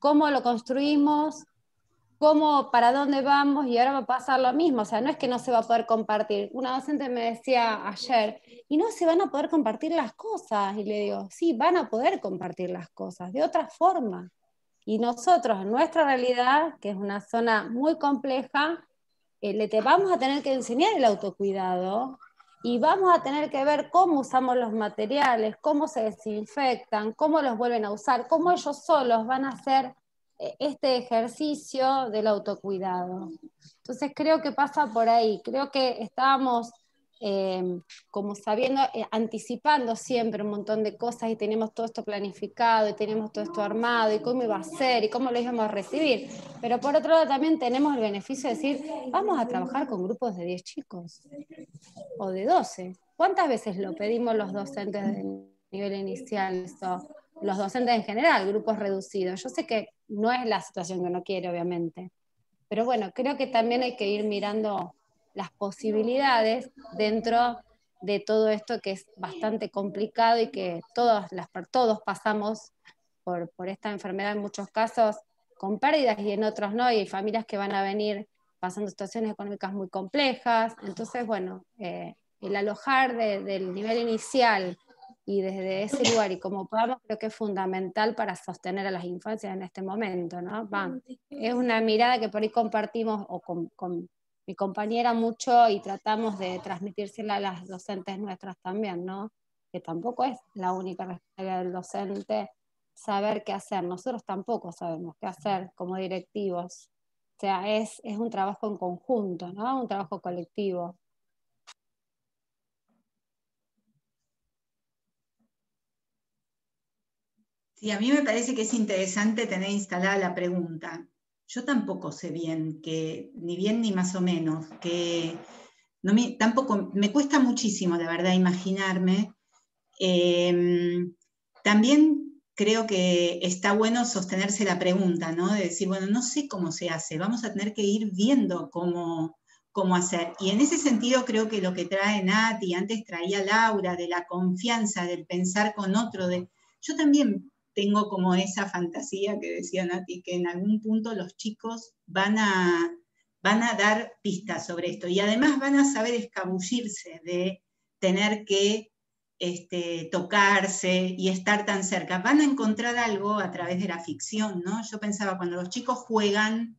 cómo lo construimos, para dónde vamos, y ahora va a pasar lo mismo. O sea, no es que no se va a poder compartir. Una docente me decía ayer, y no se van a poder compartir las cosas, y le digo, sí, van a poder compartir las cosas, de otra forma. Y nosotros, en nuestra realidad, que es una zona muy compleja, vamos a tener que enseñar el autocuidado, y vamos a tener que ver cómo usamos los materiales, cómo se desinfectan, cómo los vuelven a usar, cómo ellos solos van a hacer este ejercicio del autocuidado. Entonces creo que pasa por ahí, creo que estábamos como sabiendo, anticipando siempre un montón de cosas, y tenemos todo esto planificado, y tenemos todo esto armado, y cómo iba a ser, y cómo lo íbamos a recibir. Pero por otro lado también tenemos el beneficio de decir, vamos a trabajar con grupos de 10 chicos, o de 12. ¿Cuántas veces lo pedimos los docentes de nivel inicial, los docentes en general, grupos reducidos? Yo sé que no es la situación que uno quiere, obviamente, pero bueno, creo que también hay que ir mirando las posibilidades dentro de todo esto, que es bastante complicado, y que todos pasamos por esta enfermedad, en muchos casos con pérdidas y en otros no, y hay familias que van a venir pasando situaciones económicas muy complejas. Entonces, bueno, el alojar del nivel inicial y desde ese lugar y como podamos, creo que es fundamental para sostener a las infancias en este momento, ¿no? Es una mirada que por ahí compartimos o con mi compañera mucho, y tratamos de transmitírsela a las docentes nuestras también, ¿no? Que tampoco es la única responsabilidad del docente saber qué hacer, nosotros tampoco sabemos qué hacer como directivos. O sea, es un trabajo en conjunto, ¿no? Un trabajo colectivo. Sí, a mí me parece que es interesante tener instalada la pregunta. Yo tampoco sé bien, ni bien ni más o menos, que tampoco me cuesta muchísimo, la verdad, imaginarme. También creo que está bueno sostenerse la pregunta, ¿no? De decir, bueno, no sé cómo se hace, vamos a tener que ir viendo cómo hacer. Y en ese sentido creo que lo que trae Nati, antes traía Laura, de la confianza, del pensar con otro, yo también tengo como esa fantasía que decía Nati, que en algún punto los chicos van a dar pistas sobre esto, y además van a saber escabullirse de tener que tocarse y estar tan cerca. Van a encontrar algo a través de la ficción, ¿no? Yo pensaba, cuando los chicos juegan,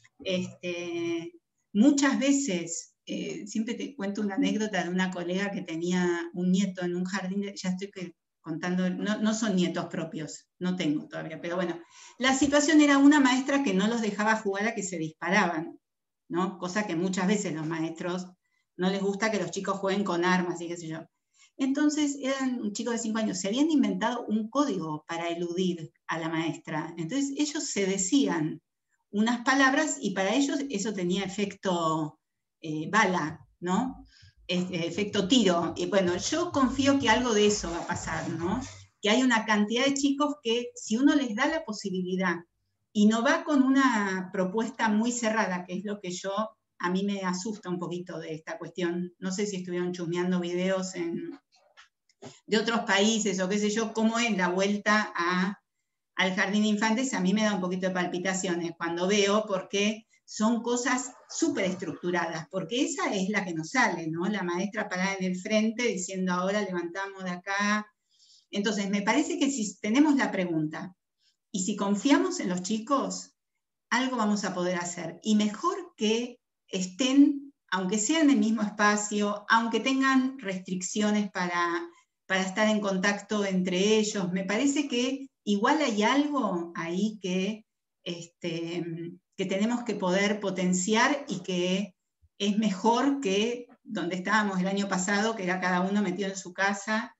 muchas veces, siempre te cuento una anécdota de una colega que tenía un nieto en un jardín, ya estoy contando, no son nietos propios, no tengo todavía, pero bueno, la situación era una maestra que no los dejaba jugar a que se disparaban, ¿no? Cosa que muchas veces los maestros no les gusta que los chicos jueguen con armas y qué sé yo. Entonces, eran un chico de 5 años, se habían inventado un código para eludir a la maestra. Entonces, ellos se decían unas palabras, y para ellos eso tenía efecto bala, ¿no? Efecto tiro. Y bueno, yo confío que algo de eso va a pasar, ¿no? Que hay una cantidad de chicos que, si uno les da la posibilidad y no va con una propuesta muy cerrada, que es lo que a mí me asusta un poquito de esta cuestión. No sé si estuvieron chusmeando videos de otros países o qué sé yo, cómo es la vuelta al jardín de infantes. A mí me da un poquito de palpitaciones cuando veo, porque son cosas súper estructuradas, porque esa es la que nos sale, ¿no? La maestra parada en el frente diciendo, ahora levantamos de acá. Entonces, me parece que si tenemos la pregunta y si confiamos en los chicos, algo vamos a poder hacer. Y mejor que estén, aunque sea en el mismo espacio, aunque tengan restricciones para estar en contacto entre ellos, me parece que igual hay algo ahí que tenemos que poder potenciar, y que es mejor que donde estábamos el año pasado, que era cada uno metido en su casa,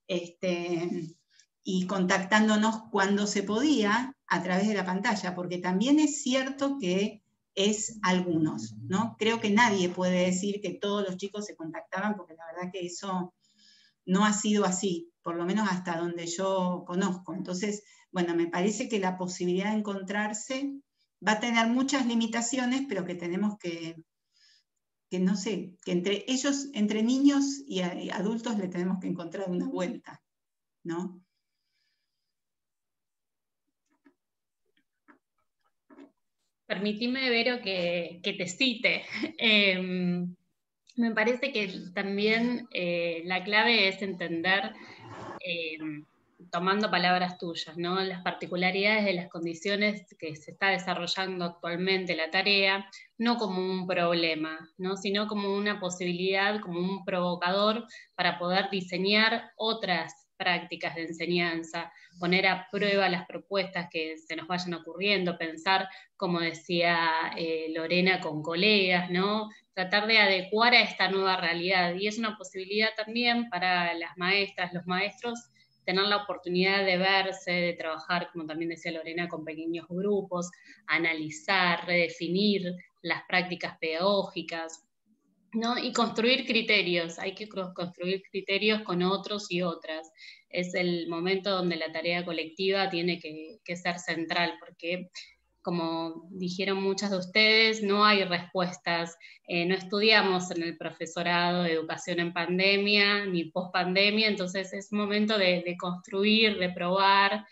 y contactándonos cuando se podía a través de la pantalla, porque también es cierto que es algunos, ¿no? Creo que nadie puede decir que todos los chicos se contactaban, porque la verdad que eso no ha sido así, por lo menos hasta donde yo conozco. Entonces, bueno, me parece que la posibilidad de encontrarse va a tener muchas limitaciones, pero que tenemos que no sé, que entre ellos, entre niños y adultos, le tenemos que encontrar una vuelta, ¿no? Permitime, Vero, que te cite. Me parece que también la clave es entender, tomando palabras tuyas, ¿no?, las particularidades de las condiciones que se está desarrollando actualmente la tarea, no como un problema, ¿no?, sino como una posibilidad, como un provocador para poder diseñar otras prácticas de enseñanza, poner a prueba las propuestas que se nos vayan ocurriendo, pensar, como decía Lorena, con colegas, ¿no?, tratar de adecuar a esta nueva realidad. Y es una posibilidad también para las maestras, los maestros, tener la oportunidad de verse, de trabajar, como también decía Lorena, con pequeños grupos, analizar, redefinir las prácticas pedagógicas, ¿no?, y construir criterios. Hay que construir criterios con otros y otras. Es el momento donde la tarea colectiva tiene que ser central, porque, como dijeron muchas de ustedes, no hay respuestas. No estudiamos en el profesorado de educación en pandemia, ni post pandemia, entonces es momento de construir, de probar,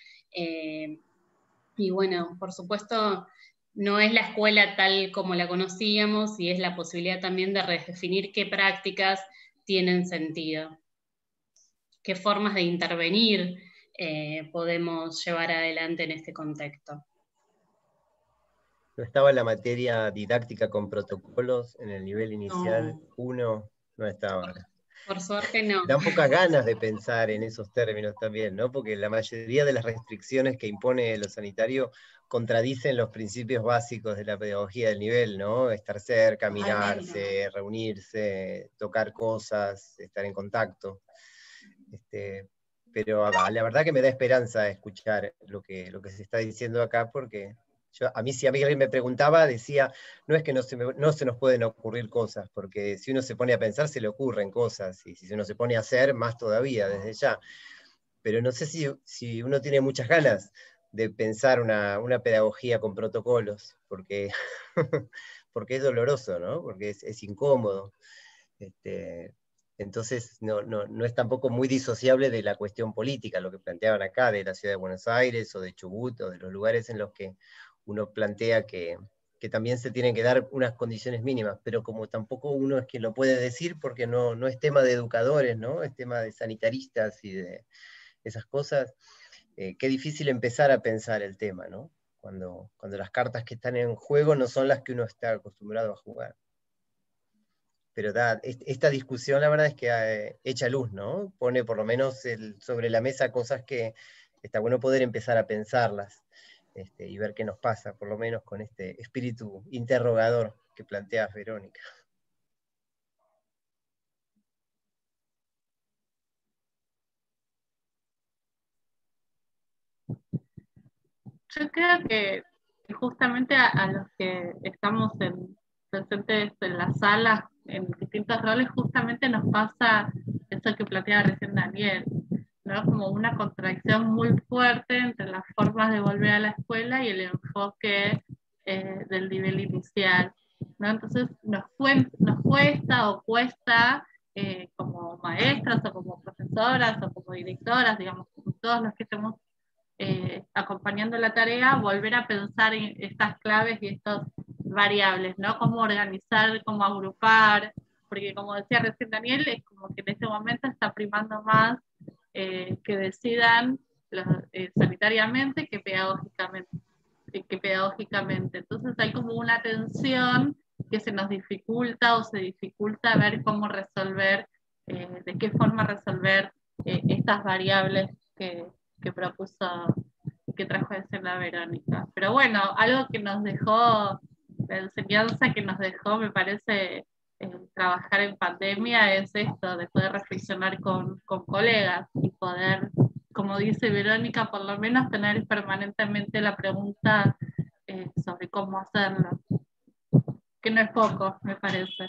y bueno, por supuesto, no es la escuela tal como la conocíamos, y es la posibilidad también de redefinir qué prácticas tienen sentido, qué formas de intervenir podemos llevar adelante en este contexto. ¿No estaba la materia didáctica con protocolos en el nivel inicial 1? No estaba. Por suerte no. Dan pocas ganas de pensar en esos términos también, ¿no? Porque la mayoría de las restricciones que impone lo sanitario contradicen los principios básicos de la pedagogía del nivel, ¿no? Estar cerca, mirarse, reunirse, tocar cosas, estar en contacto. Pero la verdad que me da esperanza escuchar lo que se está diciendo acá, porque a mí si alguien me preguntaba, decía, no es que no se nos pueden ocurrir cosas, porque si uno se pone a pensar se le ocurren cosas, y si uno se pone a hacer, más todavía, desde ya. Pero no sé si uno tiene muchas ganas de pensar una pedagogía con protocolos, porque, porque es doloroso, ¿no? Porque es incómodo. Entonces no es tampoco muy disociable de la cuestión política, lo que planteaban acá, de la ciudad de Buenos Aires, o de Chubut, o de los lugares en los que uno plantea que también se tienen que dar unas condiciones mínimas, pero como tampoco uno es quien lo puede decir, porque no es tema de educadores, ¿no? Es tema de sanitaristas y de esas cosas, qué difícil empezar a pensar el tema, ¿no? Cuando las cartas que están en juego no son las que uno está acostumbrado a jugar. Pero esta discusión la verdad es que echa luz, ¿no? Pone por lo menos sobre la mesa cosas que está bueno poder empezar a pensarlas, y ver qué nos pasa, por lo menos con este espíritu interrogador que planteas, Verónica. Yo creo que justamente a los que estamos presentes en las salas, en distintos roles, justamente nos pasa eso que planteaba recién Daniel, ¿no? Como una contradicción muy fuerte entre las formas de volver a la escuela y el enfoque del nivel inicial, ¿no? Entonces nos cuesta como maestras o como profesoras o como directoras, digamos, como todos los que estemos acompañando la tarea, volver a pensar en estas claves y estas variables, ¿no? Cómo organizar, cómo agrupar, porque como decía recién Daniel, es como que en este momento está primando más que decidan sanitariamente que pedagógicamente. Entonces hay como una tensión que se nos dificulta o se dificulta ver cómo resolver, de qué forma resolver estas variables que propuso, que trajo a decir la Verónica. Pero bueno, algo que nos dejó, la enseñanza que nos dejó, me parece, trabajar en pandemia es esto, de poder reflexionar con colegas y poder, como dice Verónica, por lo menos tener permanentemente la pregunta sobre cómo hacerlo, que no es poco, me parece.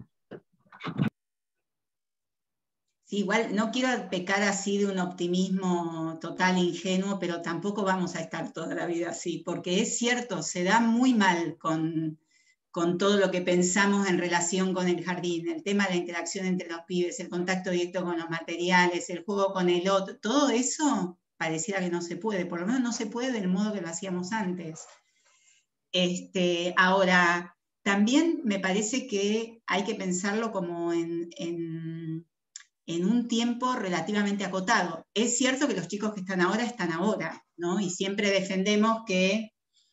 Sí, igual no quiero pecar así de un optimismo total ingenuo, pero tampoco vamos a estar toda la vida así, porque es cierto, se da muy mal con todo lo que pensamos en relación con el jardín, el tema de la interacción entre los pibes, el contacto directo con los materiales, el juego con el otro, todo eso pareciera que no se puede, por lo menos no se puede del modo que lo hacíamos antes. Ahora, también me parece que hay que pensarlo como en un tiempo relativamente acotado. Es cierto que los chicos que están ahora, ¿no? Y siempre defendemos que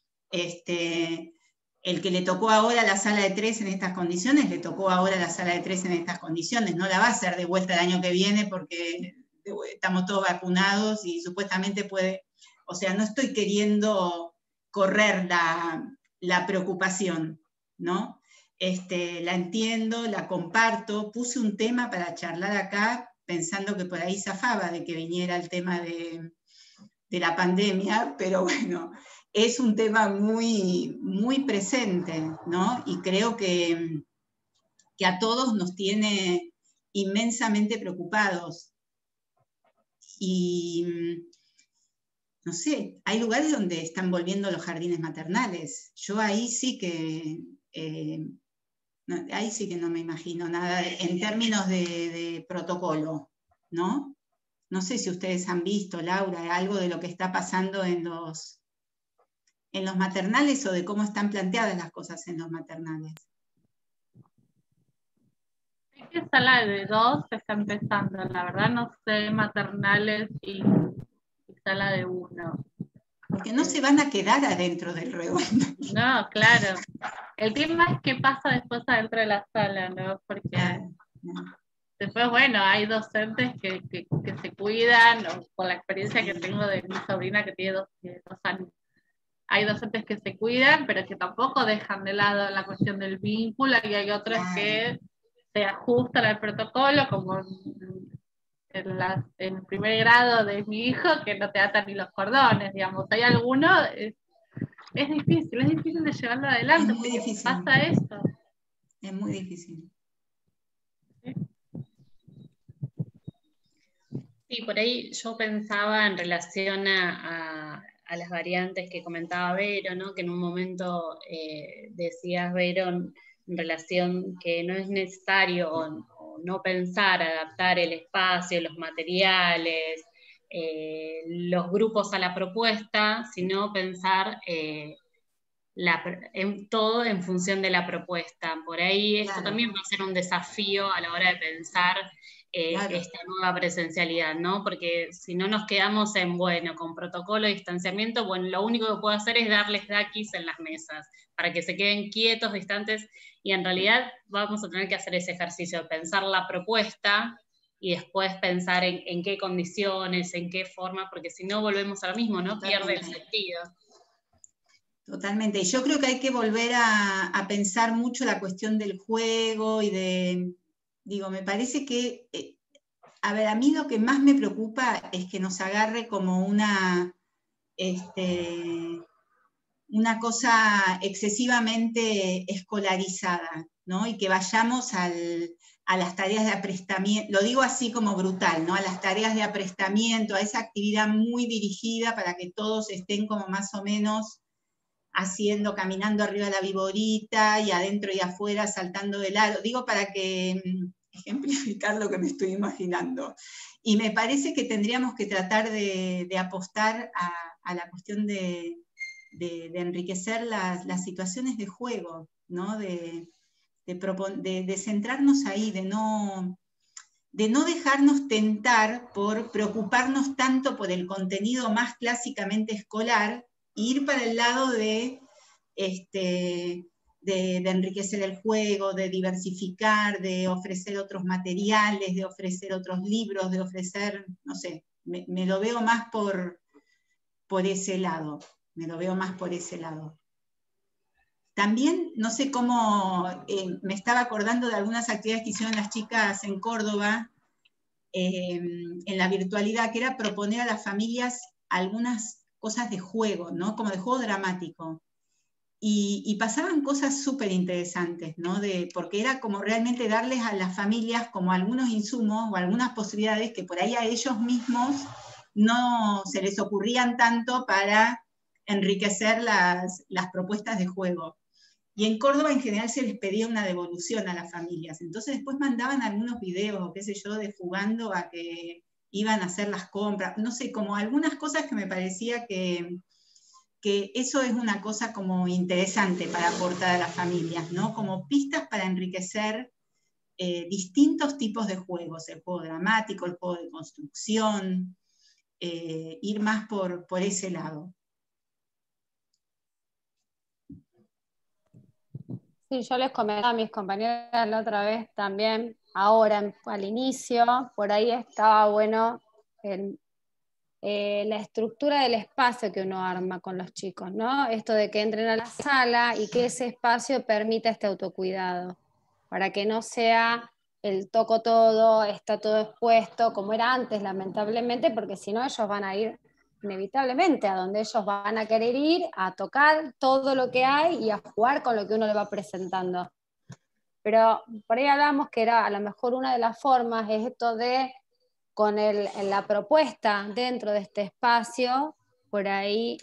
el que le tocó ahora la sala de 3 en estas condiciones, le tocó ahora la sala de 3 en estas condiciones, no la va a hacer de vuelta el año que viene porque estamos todos vacunados y supuestamente puede, o sea, no estoy queriendo correr la preocupación, ¿no? La entiendo, la comparto, puse un tema para charlar acá pensando que por ahí zafaba de que viniera el tema de la pandemia, pero bueno, es un tema muy, muy presente, ¿no? Y creo que a todos nos tiene inmensamente preocupados. Y no sé, hay lugares donde están volviendo los jardines maternales. Yo ahí sí que ahí sí que no me imagino nada en términos de protocolo, ¿no? No sé si ustedes han visto, Laura, algo de lo que está pasando en los maternales o de cómo están planteadas las cosas en los maternales. Sé que sala de 2 está empezando, la verdad no sé maternales y sala de 1. Porque no se van a quedar adentro del redondo. No, claro. El tema es qué pasa después adentro de la sala, ¿no? Porque después, bueno, hay docentes que se cuidan, o con la experiencia que tengo de mi sobrina que tiene 2 años. Hay docentes que se cuidan, pero que tampoco dejan de lado la cuestión del vínculo, y hay otros que se ajustan al protocolo, como en el primer grado de mi hijo, que no te atan ni los cordones, digamos. Hay algunos, es difícil de llevarlo adelante, es muy porque difícil. pasa esto. Es muy difícil. Sí, por ahí yo pensaba en relación a las variantes que comentaba Vero, ¿no? Que en un momento decías, Vero, en relación que no es necesario o no pensar, adaptar el espacio, los materiales, los grupos a la propuesta, sino pensar en todo en función de la propuesta. Por ahí esto también va a ser un desafío a la hora de pensar esta nueva presencialidad, ¿no? Porque si no nos quedamos en, bueno, con protocolo de distanciamiento, bueno, lo único que puedo hacer es darles daquis en las mesas, para que se queden quietos, distantes, y en realidad vamos a tener que hacer ese ejercicio de pensar la propuesta y después pensar en qué condiciones, en qué forma, porque si no volvemos a lo mismo, ¿no? Pierde el sentido. Totalmente. Y yo creo que hay que volver a pensar mucho la cuestión del juego y me parece que, a ver, a mí lo que más me preocupa es que nos agarre como una cosa excesivamente escolarizada, ¿no? Y que vayamos a las tareas de aprestamiento, lo digo así como brutal, ¿no? A las tareas de aprestamiento, a esa actividad muy dirigida para que todos estén como más o menos caminando arriba de la viborita y adentro y afuera saltando del aro. Digo para que ejemplificar lo que me estoy imaginando. Y me parece que tendríamos que tratar de apostar a la cuestión de enriquecer las situaciones de juego, ¿no? De centrarnos ahí, de no dejarnos tentar por preocuparnos tanto por el contenido más clásicamente escolar, ir para el lado de enriquecer el juego, de diversificar, de ofrecer otros materiales, de ofrecer otros libros, de ofrecer, no sé, me lo veo más por ese lado, También, no sé cómo, me estaba acordando de algunas actividades que hicieron las chicas en Córdoba, en la virtualidad, que era proponer a las familias algunas cosas de juego, ¿no? Como de juego dramático. Y pasaban cosas súper interesantes, ¿no? Porque era como realmente darles a las familias como algunos insumos o algunas posibilidades que por ahí a ellos mismos no se les ocurrían tanto para enriquecer las propuestas de juego. Y en Córdoba en general se les pedía una devolución a las familias, entonces después mandaban algunos videos, o qué sé yo, de jugando a que iban a hacer las compras, no sé, como algunas cosas que me parecía que que eso es una cosa como interesante para aportar a las familias, ¿no? Como pistas para enriquecer distintos tipos de juegos, el juego dramático, el juego de construcción, ir más por ese lado. Sí, yo les comentaba a mis compañeras la otra vez también, ahora al inicio, por ahí estaba bueno la estructura del espacio que uno arma con los chicos, ¿no? Esto de que entren a la sala y que ese espacio permita este autocuidado, para que no sea el toco todo, está todo expuesto, como era antes, lamentablemente, porque si no ellos van a ir inevitablemente a donde ellos van a querer ir, a tocar todo lo que hay y a jugar con lo que uno le va presentando. Pero por ahí hablamos que era a lo mejor una de las formas, es esto de, con la propuesta dentro de este espacio, por ahí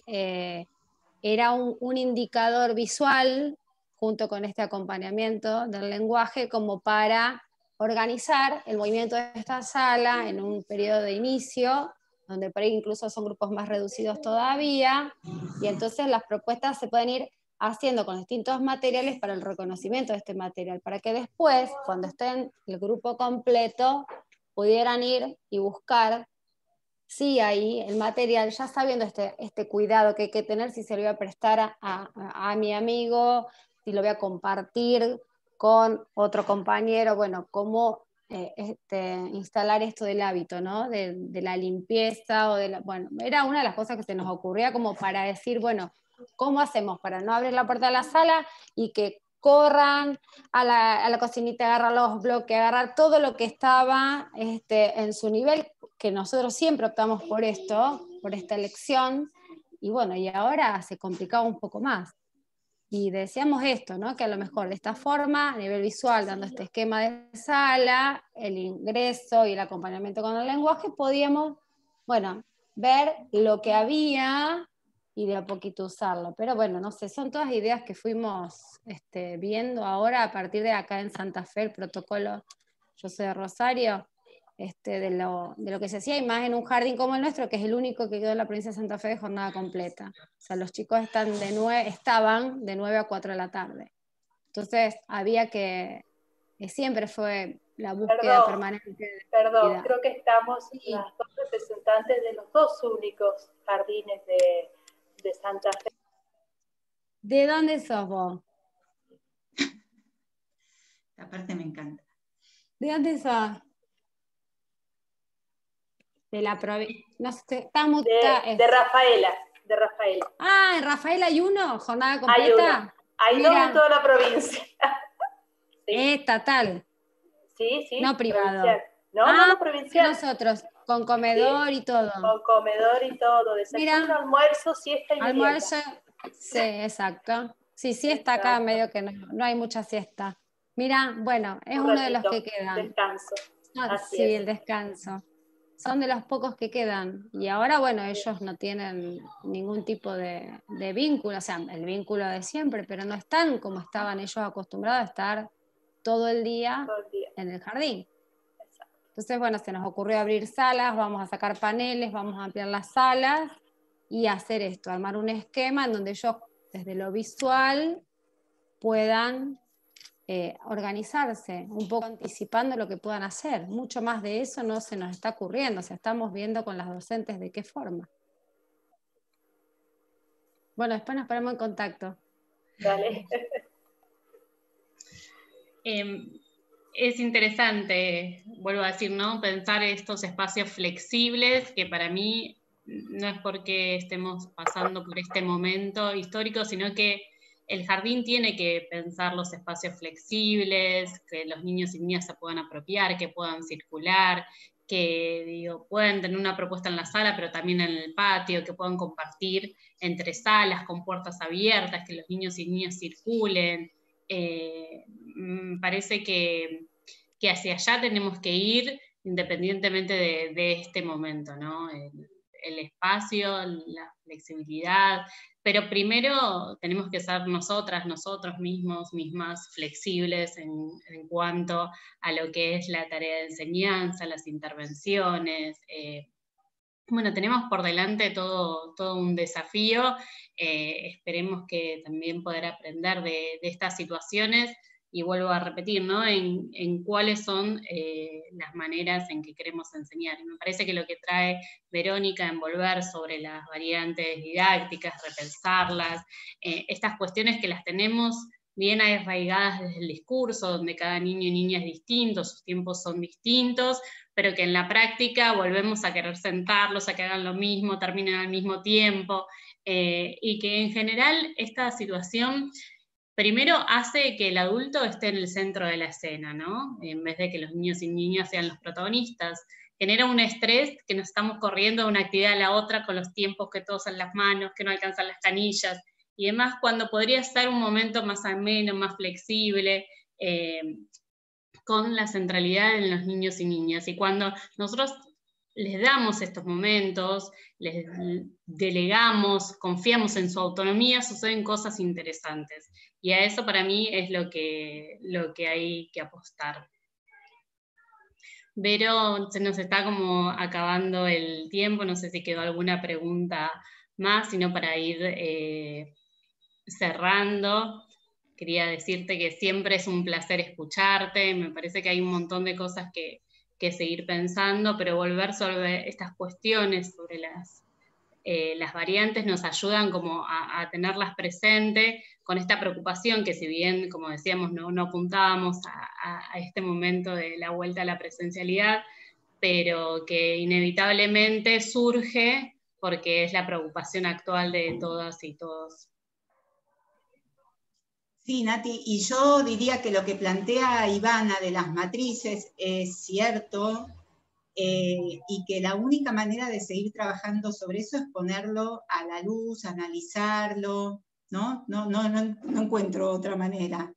era un indicador visual, junto con este acompañamiento del lenguaje, como para organizar el movimiento de esta sala en un periodo de inicio, donde por ahí incluso son grupos más reducidos todavía, y entonces las propuestas se pueden ir haciendo con distintos materiales para el reconocimiento de este material, para que después, cuando estén el grupo completo, pudieran ir y buscar, sí, ahí el material, ya sabiendo este cuidado que hay que tener, si se lo voy a prestar a mi amigo, si lo voy a compartir con otro compañero, bueno, cómo instalar esto del hábito, ¿no? De la limpieza, bueno, era una de las cosas que se nos ocurría como para decir, bueno, ¿cómo hacemos para no abrir la puerta de la sala y que corran a la cocinita, agarrar los bloques, agarrar todo lo que estaba en su nivel, que nosotros siempre optamos por esto, por esta elección, y bueno, y ahora se complicaba un poco más. Y decíamos esto, ¿no? Que a lo mejor de esta forma, a nivel visual, dando este esquema de sala, el ingreso y el acompañamiento con el lenguaje, podíamos, bueno, ver lo que había y de a poquito usarlo. Pero bueno, no sé, son todas ideas que fuimos viendo ahora a partir de acá en Santa Fe, el protocolo, yo soy de Rosario, de lo que se hacía, y más en un jardín como el nuestro, que es el único que quedó en la provincia de Santa Fe de jornada completa. O sea, los chicos estaban de 9 a 4 de la tarde. Entonces, había que siempre fue la búsqueda permanente. Perdón, creo que estamos las dos representantes de los dos únicos jardines de Santa Fe. ¿De dónde sos vos? La parte me encanta. ¿De dónde sos? De la provincia. No sé, estamos. De Rafaela. Ah, ¿en Rafaela hay uno? ¿Jornada completa? Hay dos en toda la provincia. Sí. Estatal. Sí, no privado. Provincial. No, provincial. Nosotros, con comedor y todo. Con comedor y todo. Desayuno, almuerzo, siesta y almuerzo, sí, exacto. Sí, siesta acá medio que no hay mucha siesta. Mira, bueno, es uno de los que quedan. Descanso. Sí, el descanso. Son de los pocos que quedan. Y ahora, bueno, ellos no tienen ningún tipo de vínculo, o sea, el vínculo de siempre, pero no están como estaban ellos acostumbrados a estar todo el día en el jardín. Exacto. Entonces, bueno, se nos ocurrió abrir salas, vamos a sacar paneles, vamos a ampliar las salas y hacer esto, armar un esquema en donde ellos, desde lo visual, puedan organizarse, un poco anticipando lo que puedan hacer. Mucho más de eso no se nos está ocurriendo, o sea, estamos viendo con las docentes de qué forma. Bueno, después nos ponemos en contacto. Dale. Es interesante, vuelvo a decir, ¿no? Pensar estos espacios flexibles, que para mí no es porque estemos pasando por este momento histórico, sino que el jardín tiene que pensar los espacios flexibles, que los niños y niñas se puedan apropiar, que puedan circular, que puedan tener una propuesta en la sala, pero también en el patio, que puedan compartir entre salas con puertas abiertas, que los niños y niñas circulen. Parece que hacia allá tenemos que ir independientemente de este momento, ¿no? El espacio, la flexibilidad, pero primero tenemos que ser nosotros mismas flexibles en cuanto a lo que es la tarea de enseñanza, las intervenciones, bueno, tenemos por delante todo un desafío. Esperemos que también poder aprender de estas situaciones, y vuelvo a repetir, ¿no? en cuáles son las maneras en que queremos enseñar. Y me parece que lo que trae Verónica en volver sobre las variantes didácticas, repensarlas, estas cuestiones que las tenemos bien arraigadas desde el discurso, donde cada niño y niña es distinto, sus tiempos son distintos, pero que en la práctica volvemos a querer sentarlos, a que hagan lo mismo, terminen al mismo tiempo, y que en general esta situación primero hace que el adulto esté en el centro de la escena, ¿no? En vez de que los niños y niñas sean los protagonistas. Genera un estrés que nos estamos corriendo de una actividad a la otra con los tiempos que todos en las manos, que no alcanzan las canillas, y demás, cuando podría ser un momento más ameno, más flexible, con la centralidad en los niños y niñas. Y cuando nosotros les damos estos momentos, les delegamos, confiamos en su autonomía, suceden cosas interesantes. Y a eso para mí es lo que hay que apostar. Vero, se nos está como acabando el tiempo, no sé si quedó alguna pregunta más, sino para ir cerrando. Quería decirte que siempre es un placer escucharte, me parece que hay un montón de cosas que seguir pensando, pero volver sobre estas cuestiones, sobre las variantes, nos ayudan como a tenerlas presentes, con esta preocupación que, si bien, como decíamos, no apuntábamos a este momento de la vuelta a la presencialidad, pero que inevitablemente surge porque es la preocupación actual de todas y todos. Sí, Nati, y yo diría que lo que plantea Ivana de las matrices es cierto, y que la única manera de seguir trabajando sobre eso es ponerlo a la luz, analizarlo, ¿no? No encuentro otra manera.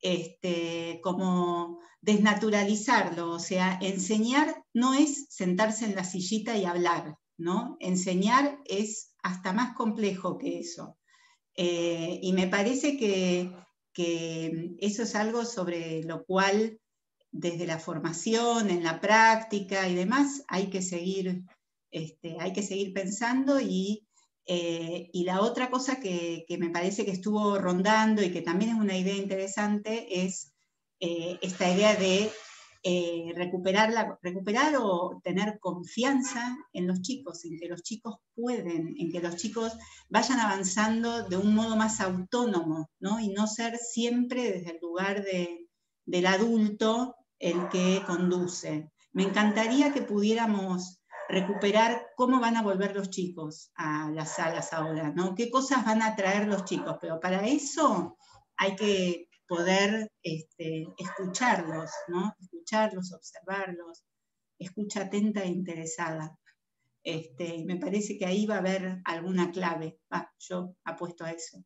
Como desnaturalizarlo, o sea, enseñar no es sentarse en la sillita y hablar, ¿no? Enseñar es hasta más complejo que eso. Y me parece que eso es algo sobre lo cual, desde la formación, en la práctica y demás, hay que seguir pensando. Y la otra cosa que me parece que estuvo rondando y que también es una idea interesante es esta idea de recuperar o tener confianza en los chicos, en que los chicos pueden, en que los chicos vayan avanzando de un modo más autónomo, ¿no? Y no ser siempre desde el lugar del adulto el que conduce. Me encantaría que pudiéramos recuperar cómo van a volver los chicos a las salas ahora, ¿no? Qué cosas van a traer los chicos, pero para eso hay que poder escucharlos, ¿no? Escucharlos, observarlos, escucha atenta e interesada. Me parece que ahí va a haber alguna clave. Yo apuesto a eso.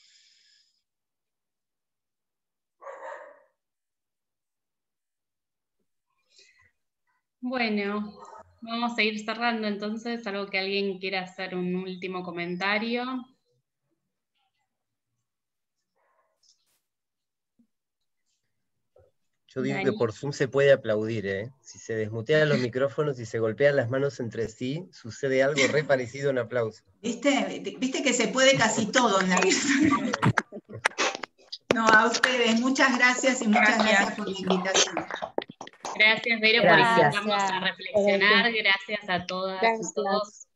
Bueno, vamos a ir cerrando entonces, algo que alguien quiera hacer un último comentario. Yo digo que por Zoom se puede aplaudir, ¿eh? Si se desmutean los micrófonos y se golpean las manos entre sí, sucede algo re parecido a un aplauso. ¿Viste que se puede casi todo en la vida? No, a ustedes, muchas gracias y muchas gracias por la invitación. Gracias, Vero, por invitarnos a reflexionar. Gracias a todas y todos